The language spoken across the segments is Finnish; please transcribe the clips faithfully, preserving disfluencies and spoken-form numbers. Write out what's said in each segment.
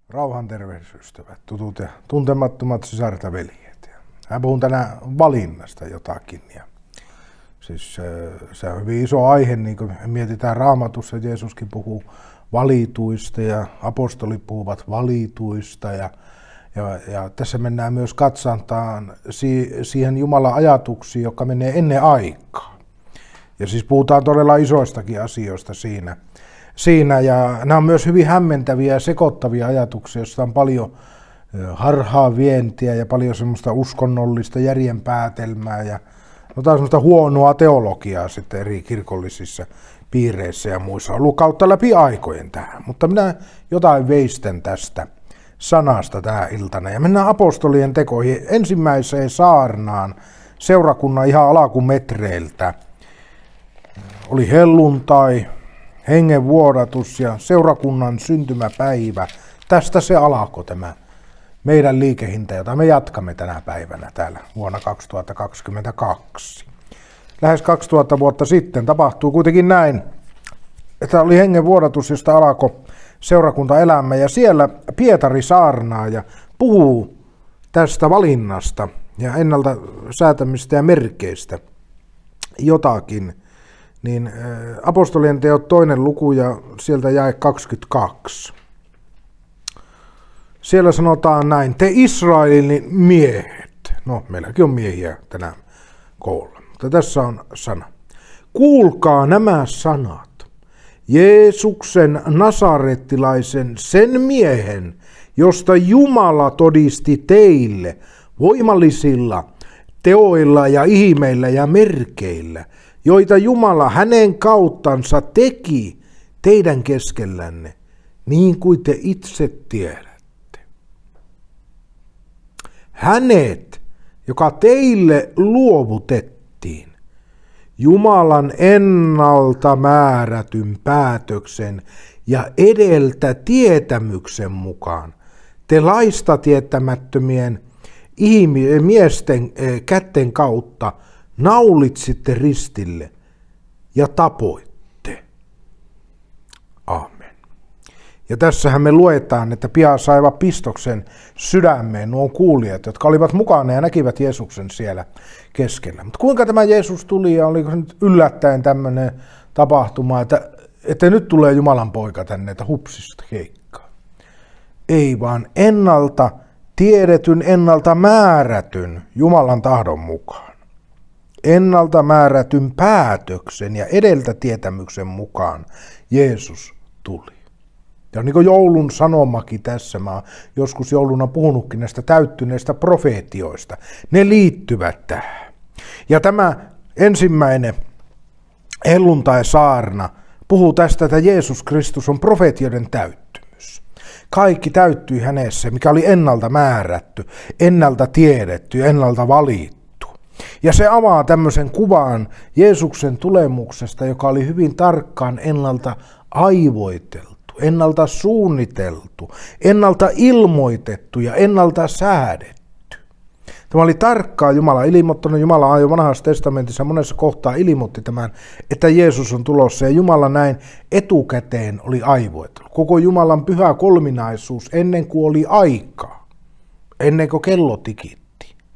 Rauhan terveysystävät, tutut ja tuntemattomat sisaret ja veljet. Mä puhun tänään valinnasta jotakin. Ja siis se on hyvin iso aihe, niin kuin mietitään Raamatussa, Jeesuskin puhuu valituista ja apostolit puhuvat valituista. Ja, ja, ja tässä mennään myös katsantaan si, siihen Jumalan ajatuksiin, joka menee ennen aikaa. Ja siis puhutaan todella isoistakin asioista siinä. Siinä, ja nämä on myös hyvin hämmentäviä ja sekoittavia ajatuksia, joista on paljon harhaa vientiä ja paljon semmoista uskonnollista järjenpäätelmää ja no taas semmoista huonoa teologiaa sitten eri kirkollisissa piireissä ja muissa on ollut kautta läpi aikojen tähän. Mutta minä jotain veisten tästä sanasta tänä iltana ja mennään apostolien tekoihin ensimmäiseen saarnaan seurakunnan ihan alakumetreiltä. Oli helluntai, hengenvuodatus ja seurakunnan syntymäpäivä. Tästä se alkoi tämä meidän liikehinta, jota me jatkamme tänä päivänä täällä vuonna kaksituhattakaksikymmentäkaksi. Lähes kaksituhatta vuotta sitten tapahtui kuitenkin näin, että oli hengenvuodatus, josta alkoi seurakuntaelämä ja siellä Pietari saarnaa ja puhuu tästä valinnasta ja ennalta säätämistä ja merkeistä jotakin. Niin apostolien teot toinen luku ja sieltä jae kaksikymmentäkaksi. Siellä sanotaan näin, te Israelin miehet. No, meilläkin on miehiä tänään koolla, mutta tässä on sana. Kuulkaa nämä sanat. Jeesuksen nasarettilaisen, sen miehen, josta Jumala todisti teille voimallisilla teoilla ja ihmeillä ja merkeillä, joita Jumala hänen kauttansa teki teidän keskellänne, niin kuin te itse tiedätte. Hänet, joka teille luovutettiin, Jumalan ennalta määrätyn päätöksen ja edeltä tietämyksen mukaan, te laista tietämättömien miesten kätten kautta naulitsitte ristille ja tapoitte. Amen. Ja tässähän me luetaan, että pian saivat pistoksen sydämeen nuo kuulijat, jotka olivat mukana ja näkivät Jeesuksen siellä keskellä. Mutta kuinka tämä Jeesus tuli ja oliko se nyt yllättäen tämmöinen tapahtuma, että, että nyt tulee Jumalan poika tänne, että hupsista keikkaa. Ei vaan ennalta tiedetyn, ennalta määrätyn Jumalan tahdon mukaan. Ennalta määrätyn päätöksen ja edeltä tietämyksen mukaan Jeesus tuli. Ja niin kuin joulun sanomakin tässä, mä oon joskus jouluna puhunutkin näistä täyttyneistä profeetioista. Ne liittyvät tähän. Ja tämä ensimmäinen helluntai-saarna puhuu tästä, että Jeesus Kristus on profeetioiden täyttymys. Kaikki täyttyi hänessä, mikä oli ennalta määrätty, ennalta tiedetty, ennalta valittu. Ja se avaa tämmöisen kuvan Jeesuksen tulemuksesta, joka oli hyvin tarkkaan ennalta aivoiteltu, ennalta suunniteltu, ennalta ilmoitettu ja ennalta säädetty. Tämä oli tarkkaan Jumala ilmoittanut. Jumala on jo vanhassa testamentissa monessa kohtaa ilmoitti tämän, että Jeesus on tulossa ja Jumala näin etukäteen oli aivoitellut. Koko Jumalan pyhä kolminaisuus ennen kuin oli aikaa, ennen kuin kello tikitti.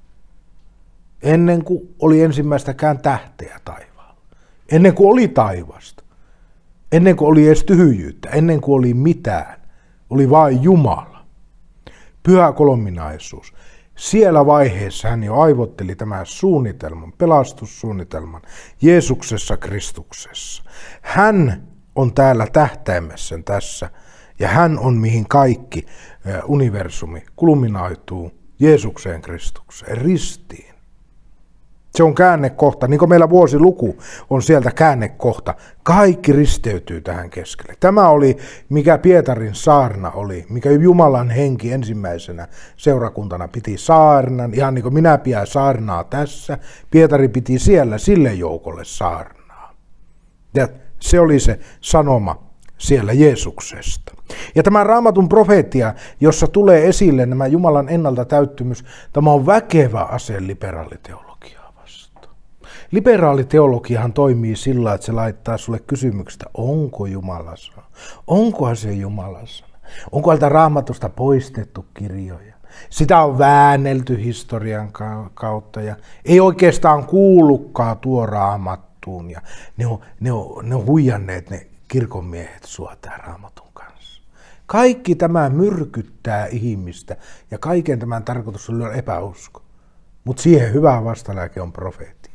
Ennen kuin oli ensimmäistäkään tähteä taivaalla. Ennen kuin oli taivasta. Ennen kuin oli edes tyhjyyttä. Ennen kuin oli mitään. Oli vain Jumala. Pyhä kolminaisuus. Siellä vaiheessa hän jo aivotteli tämän suunnitelman, pelastussuunnitelman, Jeesuksessa Kristuksessa. Hän on täällä tähtäimessä tässä. Ja hän on mihin kaikki universumi kulminoituu Jeesukseen Kristukseen, ristiin. Se on käännekohta, niin kuin meillä vuosiluku on sieltä käännekohta. Kaikki risteytyy tähän keskelle. Tämä oli, mikä Pietarin saarna oli, mikä Jumalan henki ensimmäisenä seurakuntana piti saarnan. Ihan niin kuin minä pidän saarnaa tässä, Pietari piti siellä sille joukolle saarnaa. Ja se oli se sanoma siellä Jeesuksesta. Ja tämä Raamatun profeetia, jossa tulee esille nämä Jumalan ennalta täyttymys, tämä on väkevä ase liberaaliteologiaa. Liberaaliteologiahan toimii sillä, että se laittaa sulle kysymyksestä, onko Jumala sana? Onkohan se Jumala sana? Onko sieltä Raamatusta poistettu kirjoja? Sitä on väännelty historian kautta ja ei oikeastaan kuulukaan tuo Raamattuun. Ja ne, on, ne, on, ne on huijanneet ne kirkonmiehet sua tää Raamatun kanssa. Kaikki tämä myrkyttää ihmistä ja kaiken tämän tarkoitus on lyödä epäusko. Mutta siihen hyvä vastalääke on profeetia.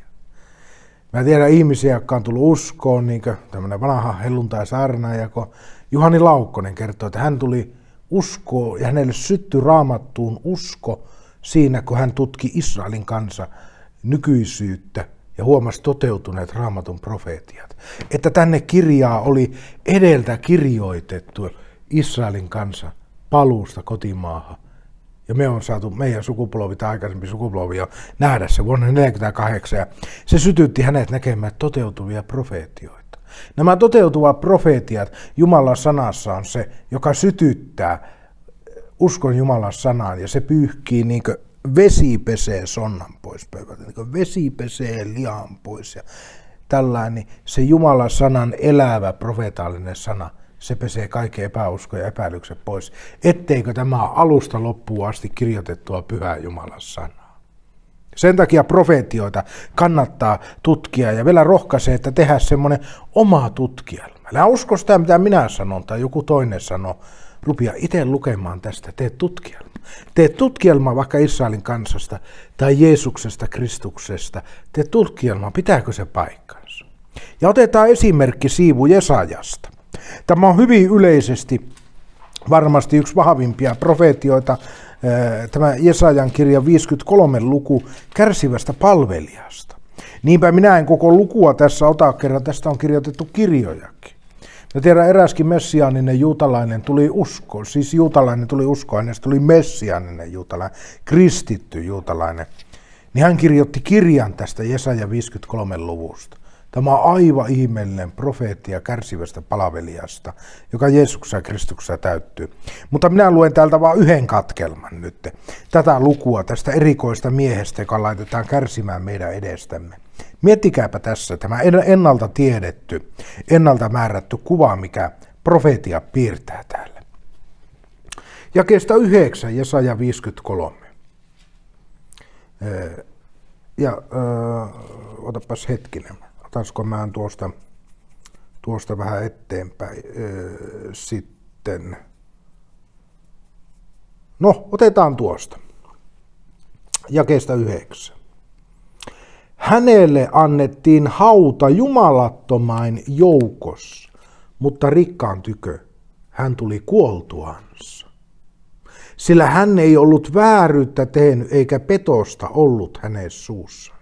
Mä tiedän ihmisiä, jotka on tullut uskoon, niin kuin tämmöinen vanha helluntai-saarnaaja, kun Juhani Laukkonen kertoo, että hän tuli uskoon ja hänelle syttyi Raamattuun usko siinä, kun hän tutki Israelin kansa nykyisyyttä ja huomasi toteutuneet Raamatun profeetiat. Että tänne kirjaa oli edeltä kirjoitettu Israelin kansa paluusta kotimaahan. Ja me on saatu, meidän sukupolvi tai aikaisempi sukupolvi jo nähdä se vuonna neljäkymmentäkahdeksan. Ja se sytytti hänet näkemään toteutuvia profeetioita. Nämä toteutuvat profeetiat Jumalan sanassa on se, joka sytyttää uskon Jumalan sanaan. Ja se pyyhkii niin kuin vesi pesee sonnan pois pöydältä, niin kuin vesi pesee lihan pois. Ja tällainen se Jumalan sanan elävä profeetallinen sana. Se pesee kaikki epäusko ja epäilykset pois, etteikö tämä alusta loppuun asti kirjoitettua pyhää Jumalan sanaa. Sen takia profeetioita kannattaa tutkia ja vielä rohkaisee, että tehdään semmoinen oma tutkielma. Älä usko sitä, mitä minä sanon tai joku toinen sanoo. Rupia itse lukemaan tästä, tee tutkielma. Tee tutkielma vaikka Israelin kansasta tai Jeesuksesta, Kristuksesta. Tee tutkielma, pitääkö se paikkansa. Ja otetaan esimerkki siivu Jesajasta. Tämä on hyvin yleisesti varmasti yksi vahvimpia profeetioita, tämä Jesajan kirja viisikymmentäkolme luku kärsivästä palvelijasta. Niinpä minä en koko lukua tässä ota, kerran tästä on kirjoitettu kirjojakin. Ja tiedän, eräskin messiaaninen juutalainen tuli uskoon, siis juutalainen tuli uskoon, hänestä tuli messiaaninen juutalainen, kristitty juutalainen. Niin hän kirjoitti kirjan tästä Jesaja viisikymmentäkolme luvusta. Tämä on aivan ihmeellinen profeetia kärsivästä palvelijasta, joka Jeesuksessa ja Kristuksessa täyttyy. Mutta minä luen täältä vain yhden katkelman nyt. Tätä lukua tästä erikoista miehestä, joka laitetaan kärsimään meidän edestämme. Miettikääpä tässä tämä ennalta tiedetty, ennalta määrätty kuva, mikä profeetia piirtää täällä. Jakeesta yhdeksän, Jesaja viisikymmentäkolme. Ja äh, otapas hetkinen. Otaisiko mä tuosta, tuosta vähän eteenpäin öö, sitten. No, otetaan tuosta. Jakeesta yhdeksän. Hänelle annettiin hauta jumalattomain joukossa, mutta rikkaan tykö hän tuli kuoltuansa. Sillä hän ei ollut vääryyttä tehnyt eikä petosta ollut hänen suussa.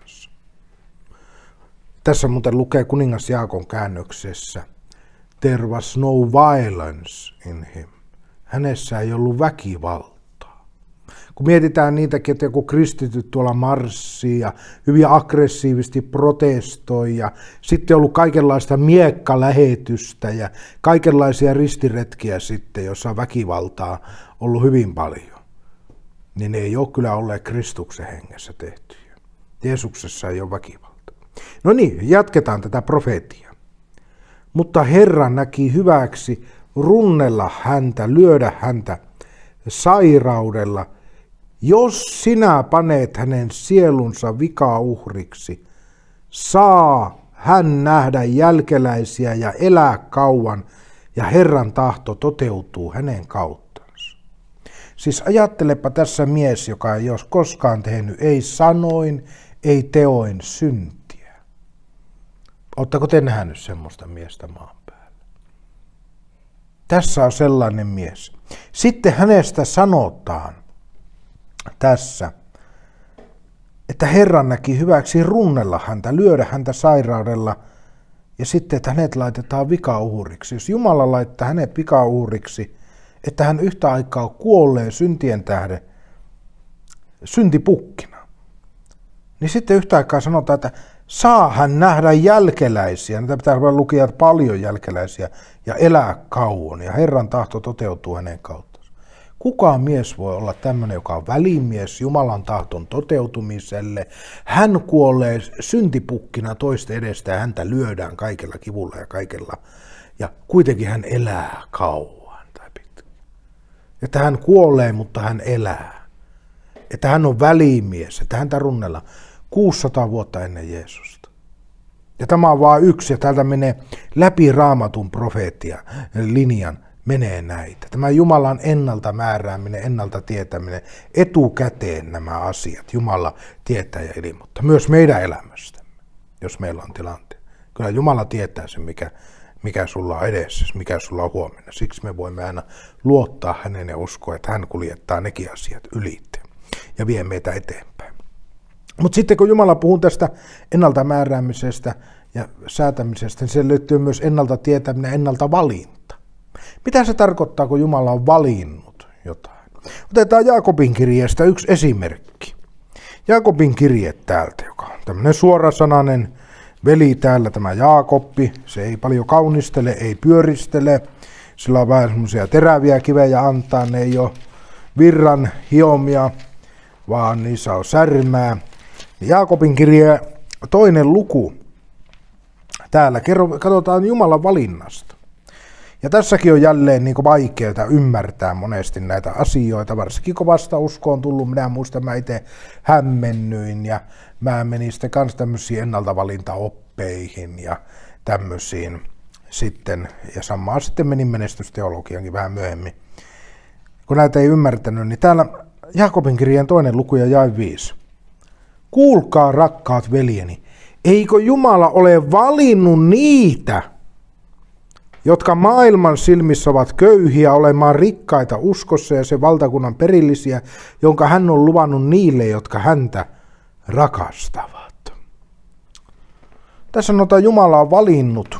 Tässä muuten lukee kuningas Jaakon käännöksessä, there was no violence in him. Hänessä ei ollut väkivaltaa. Kun mietitään niitäkin, että joku kristityt tuolla marssii ja hyvin aggressiivisesti protestoi ja sitten on ollut kaikenlaista miekkalähetystä ja kaikenlaisia ristiretkiä sitten, jossa on väkivaltaa ollut hyvin paljon, niin ne ei ole kyllä olleet Kristuksen hengessä tehtyjä. Jeesuksessa ei ole väkivaltaa. No niin, jatketaan tätä profeetiaa. Mutta Herra näki hyväksi runnella häntä, lyödä häntä sairaudella, jos sinä paneet hänen sielunsa vikauhriksi, saa hän nähdä jälkeläisiä ja elää kauan, ja Herran tahto toteutuu hänen kauttansa. Siis ajattelepa tässä mies, joka ei ole koskaan tehnyt, ei sanoin, ei teoin syntiä. Oletteko te nähnyt semmoista miestä maan päällä? Tässä on sellainen mies. Sitten hänestä sanotaan tässä, että Herra näki hyväksi runnella häntä, lyödä häntä sairaudella, ja sitten, että hänet laitetaan vikauhriksi. Jos Jumala laittaa hänet vikauhriksi, että hän yhtä aikaa kuolee syntien tähden syntipukkina, niin sitten yhtä aikaa sanotaan, että saa hän nähdä jälkeläisiä, niitä pitää lukea paljon jälkeläisiä, ja elää kauan, ja Herran tahto toteutuu hänen kautta. Kukaan mies voi olla tämmöinen, joka on välimies Jumalan tahton toteutumiselle. Hän kuolee syntipukkina toisten edestä ja häntä lyödään kaikella kivulla ja kaikella. Ja kuitenkin hän elää kauan tai pitkään. että hän kuolee, mutta hän elää. Että hän on välimies, että häntä runnellaan kuusisataa vuotta ennen Jeesusta. Ja tämä on vain yksi, ja täältä menee läpi Raamatun profeetia linjan, menee näitä. Tämä Jumalan ennalta määrääminen, ennalta tietäminen, etukäteen nämä asiat. Jumala tietää ja ilmoittaa. Myös meidän elämästämme, jos meillä on tilanteet. Kyllä Jumala tietää sen, mikä, mikä sulla on edessä, mikä sulla on huomenna. Siksi me voimme aina luottaa hänen ja uskoa, että hän kuljettaa nekin asiat ylitse ja vie meitä eteenpäin. Mutta sitten kun Jumala puhuu tästä ennalta määräämisestä ja säätämisestä, niin se löytyy myös ennalta tietäminen, ennalta valinta. Mitä se tarkoittaa, kun Jumala on valinnut jotain? Otetaan Jaakobin kirjeestä yksi esimerkki. Jaakobin kirje täältä, joka on tämmöinen suorasanainen veli täällä, tämä Jaakobbi. Se ei paljon kaunistele, ei pyöristele. Sillä on vähän semmoisia teräviä kivejä antaa, ne ei ole virran hiomia, vaan niissä on särmää. Jaakobin kirje toinen luku. Täällä katsotaan Jumalan valinnasta. Ja tässäkin on jälleen niin vaikeaa ymmärtää monesti näitä asioita, varsinkin kun vasta usko on tullut. Minä muistan, mä itse hämmennyin ja mä menin sitten kanssa tämmöisiin ennaltavalintaoppeihin ja tämmöisiin sitten. Ja samaa sitten menin menestysteologiankin vähän myöhemmin. Kun näitä ei ymmärtänyt, niin täällä Jaakobin kirjeen toinen luku ja jae viisi. Kuulkaa, rakkaat veljeni, eikö Jumala ole valinnut niitä, jotka maailman silmissä ovat köyhiä olemaan rikkaita uskossa ja sen valtakunnan perillisiä, jonka hän on luvannut niille, jotka häntä rakastavat. Tässä sanotaan, että Jumala on valinnut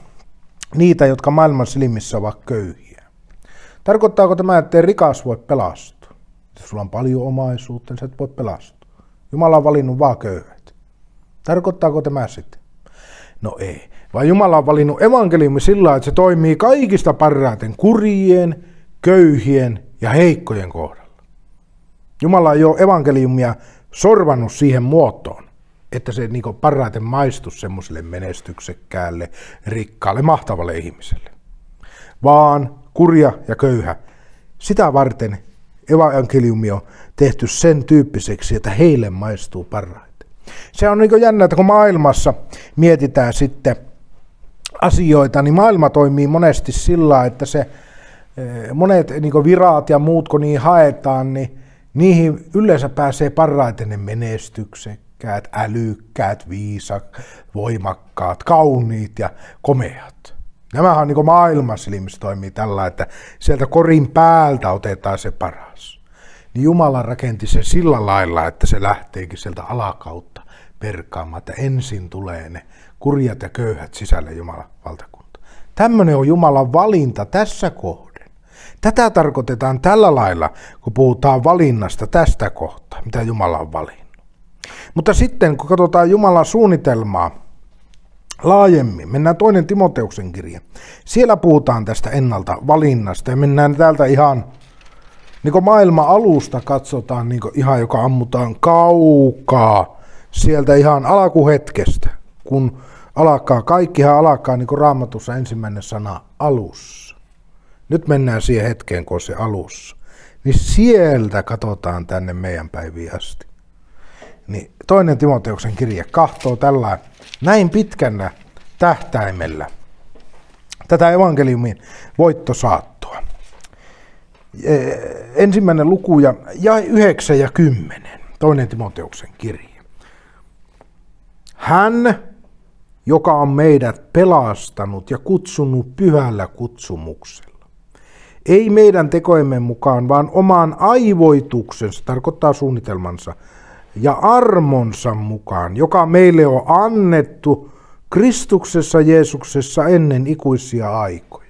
niitä, jotka maailman silmissä ovat köyhiä. Tarkoittaako tämä, että rikas voi pelastua? Jos sulla on paljon omaisuutta, niin sä et voi pelastua. Jumala on valinnut vaan köyhät. Tarkoittaako tämä sitten? No ei. Vaan Jumala on valinnut evankeliumi sillä, että se toimii kaikista parhaiten kurjien, köyhien ja heikkojen kohdalla. Jumala ei ole evankeliumia sorvannut siihen muotoon, että se niin parhaiten maistuisi semmoiselle menestyksekkäälle, rikkaalle, mahtavalle ihmiselle. Vaan kurja ja köyhä, sitä varten evankeliumi on tehty sen tyyppiseksi, että heille maistuu parhaiten. Se on niin jännä, että kun maailmassa mietitään sitten asioita, niin maailma toimii monesti sillä, että se monet niin virat ja muut, kun niin haetaan, niin niihin yleensä pääsee parhaiten ne menestyksekkäät, älykkäät, viisaat, voimakkaat, kauniit ja komeat. Nämähän on niin maailman silmissä toimii tällä, että sieltä korin päältä otetaan se paras. Niin Jumala rakenti se sillä lailla, että se lähteekin sieltä alakautta perkaamaan, että ensin tulee ne kurjat ja köyhät sisälle Jumalan valtakunta. Tämmöinen on Jumalan valinta tässä kohden. Tätä tarkoitetaan tällä lailla, kun puhutaan valinnasta tästä kohtaa, mitä Jumala on valinnut. Mutta sitten, kun katsotaan Jumalan suunnitelmaa laajemmin, mennään toinen Timoteuksen kirja. Siellä puhutaan tästä ennalta valinnasta ja mennään täältä ihan, niin kuin maailman alusta katsotaan, niin kuin ihan joka ammutaan kaukaa sieltä ihan alkuhetkestä, kun alkaa, kaikkihan alkaa niin kuin Raamatussa ensimmäinen sana alussa. Nyt mennään siihen hetkeen, kun on se alussa. Niin sieltä katsotaan tänne meidän päiviin asti. Niin toinen Timoteuksen kirje kahtoo tällä näin pitkänä tähtäimellä tätä evankeliumin voittosaattoa. Ensimmäinen luku ja jae yhdeksän ja kymmenen, toinen Timoteuksen kirje. Hän, joka on meidät pelastanut ja kutsunut pyhällä kutsumuksella. Ei meidän tekojemme mukaan, vaan omaan aivoituksensa, tarkoittaa suunnitelmansa, ja armonsa mukaan, joka meille on annettu Kristuksessa Jeesuksessa ennen ikuisia aikoja.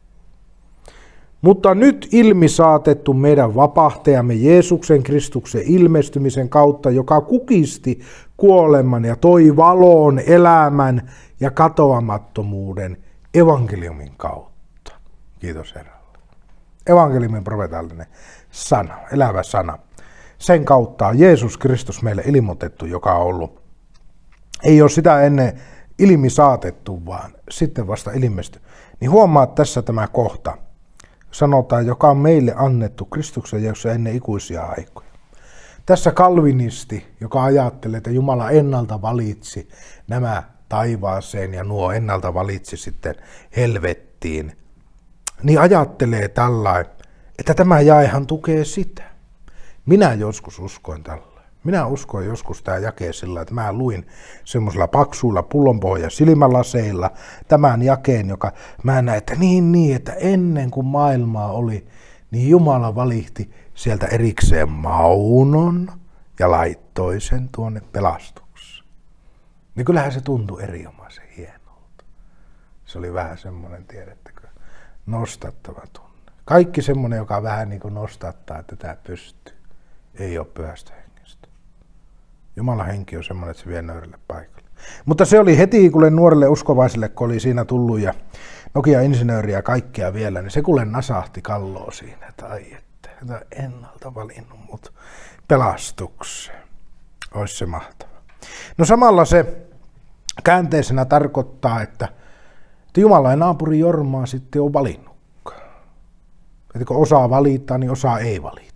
Mutta nyt ilmi saatettu meidän vapahtajamme Jeesuksen Kristuksen ilmestymisen kautta, joka kukisti kuoleman ja toi valoon elämän ja katoamattomuuden evankeliumin kautta. Kiitos Herralle. Evankeliumin profeetallinen sana, elävä sana. Sen kautta on Jeesus Kristus meille ilmoitettu, joka on ollut, ei ole sitä ennen ilmi saatettu, vaan sitten vasta ilmesty. Niin huomaa tässä tämä kohta. sanotaan, joka on meille annettu Kristuksen jossa ennen ikuisia aikoja. Tässä kalvinisti, joka ajattelee, että Jumala ennalta valitsi nämä taivaaseen ja nuo ennalta valitsi sitten helvettiin, niin ajattelee tällainen, että tämä jaehan tukee sitä. Minä joskus uskoin tällä. Minä uskoin joskus tämä jakee sillä, että mä luin semmoisilla paksuilla pullonpohja silmälaseilla tämän jakeen, joka mä näin, että niin niin, että ennen kuin maailmaa oli, niin Jumala valihti sieltä erikseen Maunon ja laittoi sen tuonne pelastukseen. Niin kyllähän se tuntui erinomaisen hienolta. Se oli vähän semmoinen, tiedättekö, nostattava tunne. Kaikki semmoinen, joka vähän niin kuin nostattaa tätä pystyy, ei ole pyhästä hengestä. Jumalan henki on semmoinen, että se vie nöyrille paikalle. Mutta se oli heti, kun nuorelle uskovaiselle, kun oli siinä tullut ja Nokia-insinööriä ja kaikkea vielä, niin se kuule nasahti kalloa siinä, että ai että, että ennalta valinnut mut pelastukseen. Olisi se mahtava. No samalla se käänteisenä tarkoittaa, että, että Jumala ja naapuri Jormaa sitten on valinnutkaan. Että kun osaa valita, niin osaa ei valita.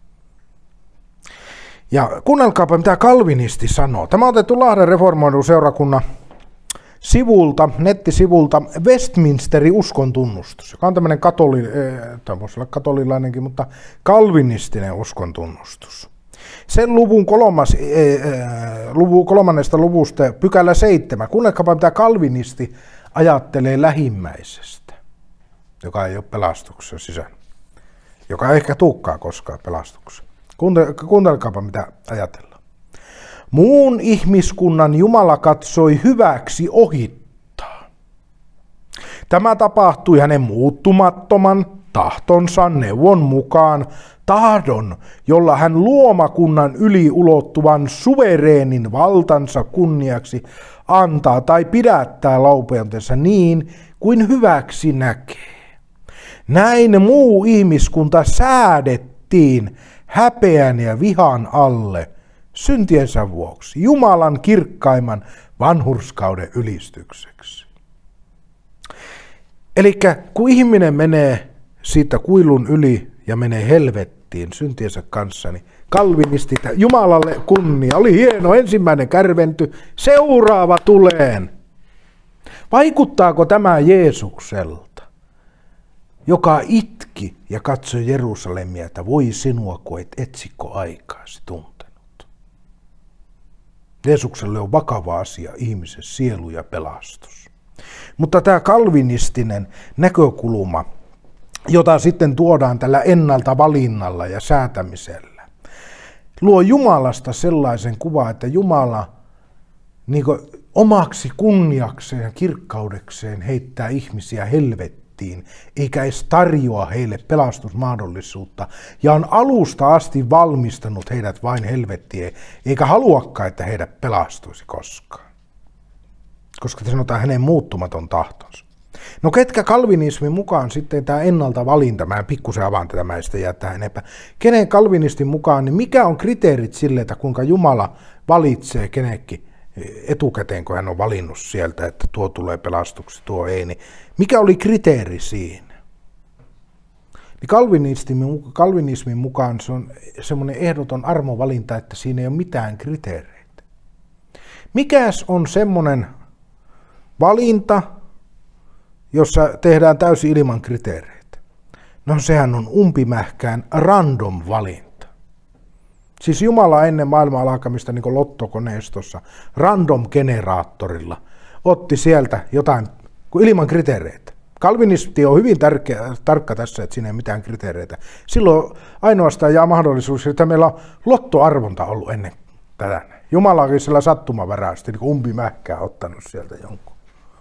Ja kuunnelkaapa, mitä kalvinisti sanoo. Tämä on otettu Lahden reformoidun seurakunnan sivulta, nettisivulta Westminsterin uskontunnustus, joka on tämmöinen katoli, tämä voisi olla katolilainenkin, mutta kalvinistinen uskontunnustus. Sen luvun, kolmas, luvun kolmannesta luvusta pykälä seitsemän. Kuunnelkaapa, mitä kalvinisti ajattelee lähimmäisestä, joka ei ole pelastuksessa sisällä, joka ei ehkä tulekaan koskaan pelastuksessa. Kuuntelkaapa, mitä ajatellaan. Muun ihmiskunnan Jumala katsoi hyväksi ohittaa. Tämä tapahtui hänen muuttumattoman tahtonsa neuvon mukaan, tahdon, jolla hän luomakunnan yli ulottuvan suvereenin valtansa kunniaksi antaa tai pidättää laupeutensa niin kuin hyväksi näkee. Näin muu ihmiskunta säädettiin häpeän ja vihan alle syntiensä vuoksi, Jumalan kirkkaimman vanhurskauden ylistykseksi. Eli kun ihminen menee siitä kuilun yli ja menee helvettiin syntiensä kanssa, niin kalvinisti, Jumalalle kunnia, oli hieno ensimmäinen kärventy, seuraava tuleen. Vaikuttaako tämä Jeesukselta, joka itki ja katsoi Jerusalemia, että voi sinua, kun et etsikko aikaasi tuntenut. Jeesukselle on vakava asia ihmisen sielu ja pelastus. Mutta tämä kalvinistinen näkökulma, jota sitten tuodaan tällä ennalta valinnalla ja säätämisellä, luo Jumalasta sellaisen kuvan, että Jumala niin kuin omaksi kunniakseen ja kirkkaudekseen heittää ihmisiä helvettiin, eikä edes tarjoa heille pelastusmahdollisuutta, ja on alusta asti valmistanut heidät vain helvettiin, eikä haluakaan, että heidät pelastuisi koskaan. Koska te sanotaan hänen muuttumaton tahtonsa. No ketkä kalvinismin mukaan sitten tämä ennalta valinta, mä pikkusen avaan tätä, mä en sitä jää tähän enempää. Kenen kalvinistin mukaan, niin mikä on kriteerit sille, että kuinka Jumala valitsee kenekin etukäteen, kun hän on valinnut sieltä, että tuo tulee pelastuksi, tuo ei, niin mikä oli kriteeri siinä? Niin kalvinismin, kalvinismin mukaan se on semmoinen ehdoton armovalinta, että siinä ei ole mitään kriteereitä. Mikäs on semmoinen valinta, jossa tehdään täysin ilman kriteereitä? No sehän on umpimähkään random valinta. Siis Jumala ennen maailman alkamista niin kuin lottokoneistossa random generaattorilla otti sieltä jotain ilman kriteereitä. Kalvinisti on hyvin tärkeä, tarkka tässä, että siinä ei mitään kriteereitä. Silloin ainoastaan jää mahdollisuus, että meillä on lottoarvonta ollut ennen tätä. Jumala on sillä sattumavärästi niin umpimähkää ottanut sieltä jonkun.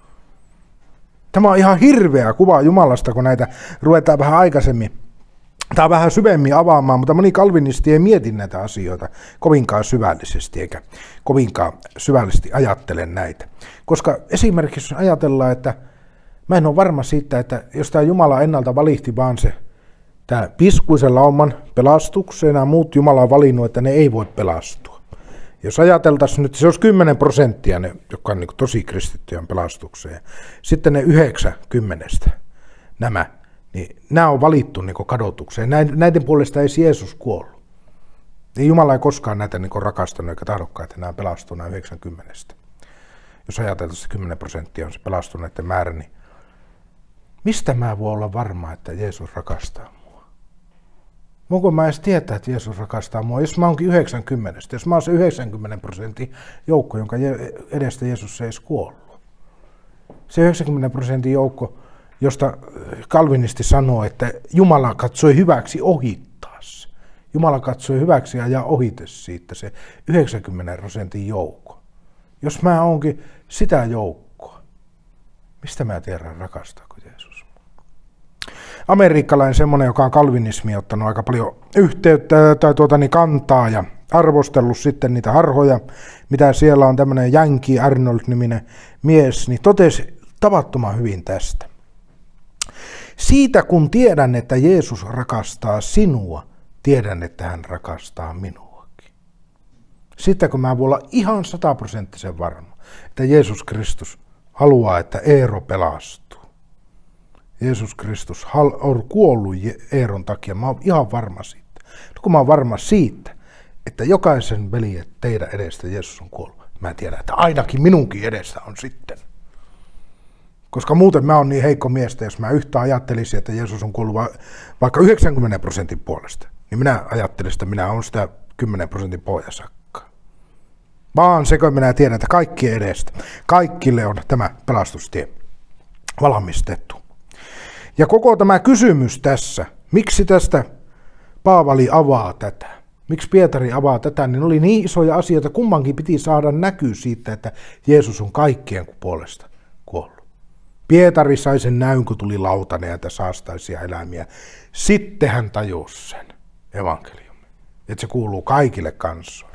Tämä on ihan hirveä kuva Jumalasta, kun näitä ruvetaan vähän aikaisemmin tai vähän syvemmin avaamaan, mutta moni kalvinisti ei mieti näitä asioita kovinkaan syvällisesti, eikä kovinkaan syvällisesti ajattele näitä. Koska esimerkiksi jos ajatellaan, että mä en ole varma siitä, että jos tämä Jumala ennalta valihti vaan se tämä piskuisen lauman pelastukseen, ja muut Jumala on valinnut, että ne ei voi pelastua. Jos ajateltaisiin nyt, se olisi kymmenen prosenttia, ne, jotka on niin tosi kristittyjä pelastukseen, sitten ne yhdeksän kymmenestä, nämä, niin nämä on valittu niin kuin kadotukseen. Näiden puolesta ei Jeesus kuollut. Niin Jumala ei koskaan näitä niin kuin rakastanut eikä tahdokkaan, että nämä pelastuu nämä yhdeksänkymmentä. Jos ajatellaan, että kymmenen prosenttia on se pelastuneiden määrä, niin mistä mä voin olla varma, että Jeesus rakastaa mua? Voinko mä edes tietää, että Jeesus rakastaa mua, jos mä oonkin yhdeksänkymmentä, jos mä oon se yhdeksänkymmentä prosentin joukko, jonka edestä Jeesus ei edes kuollut. Se yhdeksänkymmentä prosentin joukko, josta kalvinisti sanoo, että Jumala katsoi hyväksi ohittaa se. Jumala katsoi hyväksi ja ajaa ohite siitä se yhdeksänkymmentä prosentin joukko. Jos mä oonkin sitä joukkoa, mistä mä tiedän rakastaako Jeesus? Amerikkalainen semmoinen, joka on kalvinismi ottanut aika paljon yhteyttä tai tuota, niin kantaa ja arvostellut sitten niitä harhoja, mitä siellä on tämmöinen Yankee Arnold-niminen mies, niin totesi tavattoman hyvin tästä. Siitä kun tiedän, että Jeesus rakastaa sinua, tiedän, että hän rakastaa minuakin. Sitten kun mä voin olla ihan sataprosenttisen varma, että Jeesus Kristus haluaa, että Eero pelastuu. Jeesus Kristus on kuollut Eeron takia, mä oon ihan varma siitä. Kun mä oon varma siitä, että jokaisen veljet teidän edestä Jeesus on kuollut, mä tiedän, että ainakin minunkin edestä on sitten. Koska muuten mä oon niin heikko miestä, jos mä yhtä ajattelisin, että Jeesus on kuollut vaikka yhdeksänkymmentä prosentin puolesta, niin minä ajattelisin, että minä olen sitä kymmenen prosentin pohjasakkaa. Vaan se, kun minä tiedän, että kaikkien edestä, kaikille on tämä pelastustie valmistettu. Ja koko tämä kysymys tässä, miksi tästä Paavali avaa tätä, miksi Pietari avaa tätä, niin oli niin isoja asioita, kummankin piti saada näkyä siitä, että Jeesus on kaikkien puolesta kuollut. Pietari sai sen näyn, kun tuli lautanen ja saastaisia eläimiä. Sitten hän tajusi sen evankeliumin, että se kuuluu kaikille kansoille.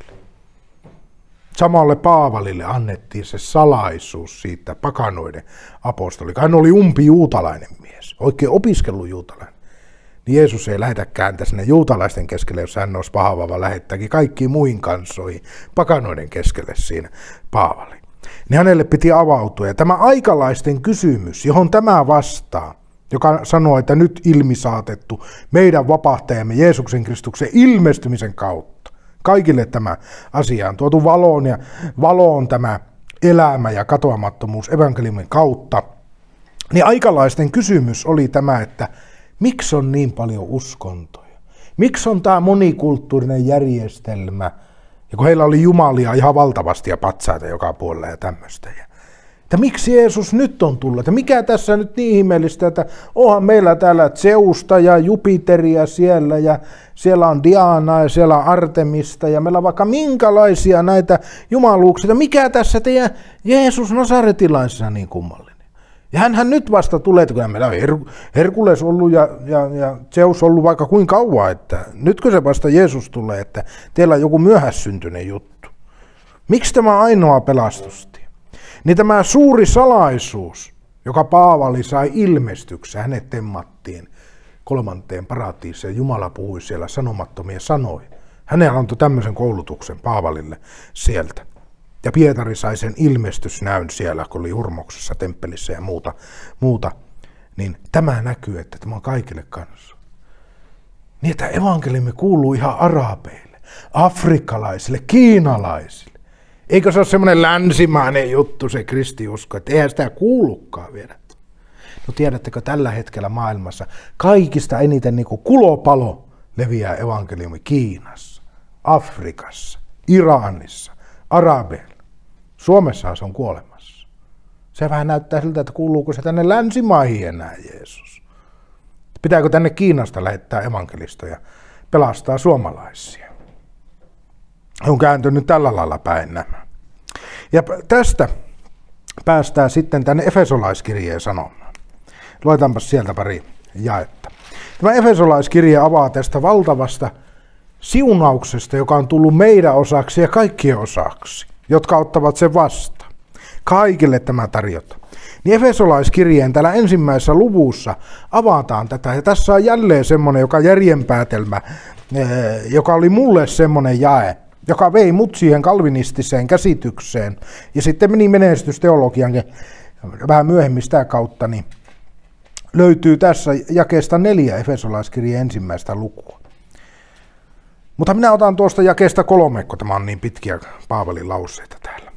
Samalle Paavalille annettiin se salaisuus siitä pakanoiden apostoli. Hän oli umpijuutalainen mies, oikein opiskellut juutalainen. Niin Jeesus ei lähetäkään sinne juutalaisten keskelle, jos hän olisi paha, vaan lähettääkin kaikkiin muihin kansoihin pakanoiden keskelle siinä Paavali. Niin hänelle piti avautua. Ja tämä aikalaisten kysymys, johon tämä vastaa, joka sanoo, että nyt ilmisaatettu meidän vapahtajamme Jeesuksen Kristuksen ilmestymisen kautta. Kaikille tämä asia on tuotu valoon ja valoon tämä elämä ja katoamattomuus evankeliumin kautta. Niin aikalaisten kysymys oli tämä, että miksi on niin paljon uskontoja? Miksi on tämä monikulttuurinen järjestelmä? Ja kun heillä oli jumalia ihan valtavasti ja patsaita joka puolella ja tämmöistä. Että miksi Jeesus nyt on tullut? Että mikä tässä nyt niin ihmeellistä, että onhan meillä täällä Zeusta ja Jupiteria siellä ja siellä on Dianaa ja siellä on Artemista ja meillä on vaikka minkälaisia näitä jumaluuksia. Mikä tässä teidän Jeesus Nasaretilaisessa niin kummallinen? Ja hänhän nyt vasta tulee, että kun meillä on Her- Herkules ollut ja, ja, ja Zeus ollut vaikka kuinka kauan, että nytkö se vasta Jeesus tulee, että teillä on joku myöhässyntyinen juttu. Miksi tämä ainoa pelastustie? Niin tämä suuri salaisuus, joka Paavali sai ilmestykseen, hänet temmattiin kolmanteen paratiiseen, Jumala puhui siellä sanomattomia sanoja. Hänellä antoi tämmöisen koulutuksen Paavalille sieltä. Ja Pietari sai sen ilmestysnäyn siellä, kun oli hurmoksessa temppelissä ja muuta, muuta. Niin tämä näkyy, että tämä on kaikille kanssa. Niin, että evankeliumi kuuluu ihan arabeille, afrikkalaisille, kiinalaisille. Eikö se ole semmoinen länsimainen juttu, se kristiusko, että eihän sitä kuulukaan vielä. No tiedättekö, tällä hetkellä maailmassa kaikista eniten niin kuin kulopalo leviää evankeliumi Kiinassa, Afrikassa, Iranissa, arabeilla. Suomessahan se on kuolemassa. Se vähän näyttää siltä, että kuuluuko se tänne länsimaihin enää Jeesus. Pitääkö tänne Kiinasta lähettää evankelistoja, pelastaa suomalaisia? On kääntynyt tällä lailla päin nämä. Ja tästä päästään sitten tänne Efesolaiskirjeen sanomaan. Luetaanpas sieltä pari jaetta. Tämä Efesolaiskirje avaa tästä valtavasta siunauksesta, joka on tullut meidän osaksi ja kaikkien osaksi, jotka ottavat sen vastaan. Kaikille tämä tarjotaan. Niin Efesolaiskirjeen täällä ensimmäisessä luvussa avataan tätä, ja tässä on jälleen semmoinen, joka järjenpäätelmä, joka oli mulle semmoinen jae, joka vei mut siihen kalvinistiseen käsitykseen, ja sitten meni menestysteologiankin vähän myöhemmin sitä kautta, niin löytyy tässä jakeesta neljä Efesolaiskirjeen ensimmäistä lukua. Mutta minä otan tuosta jakeesta kolme, kun tämä on niin pitkiä Paavalin lauseita täällä.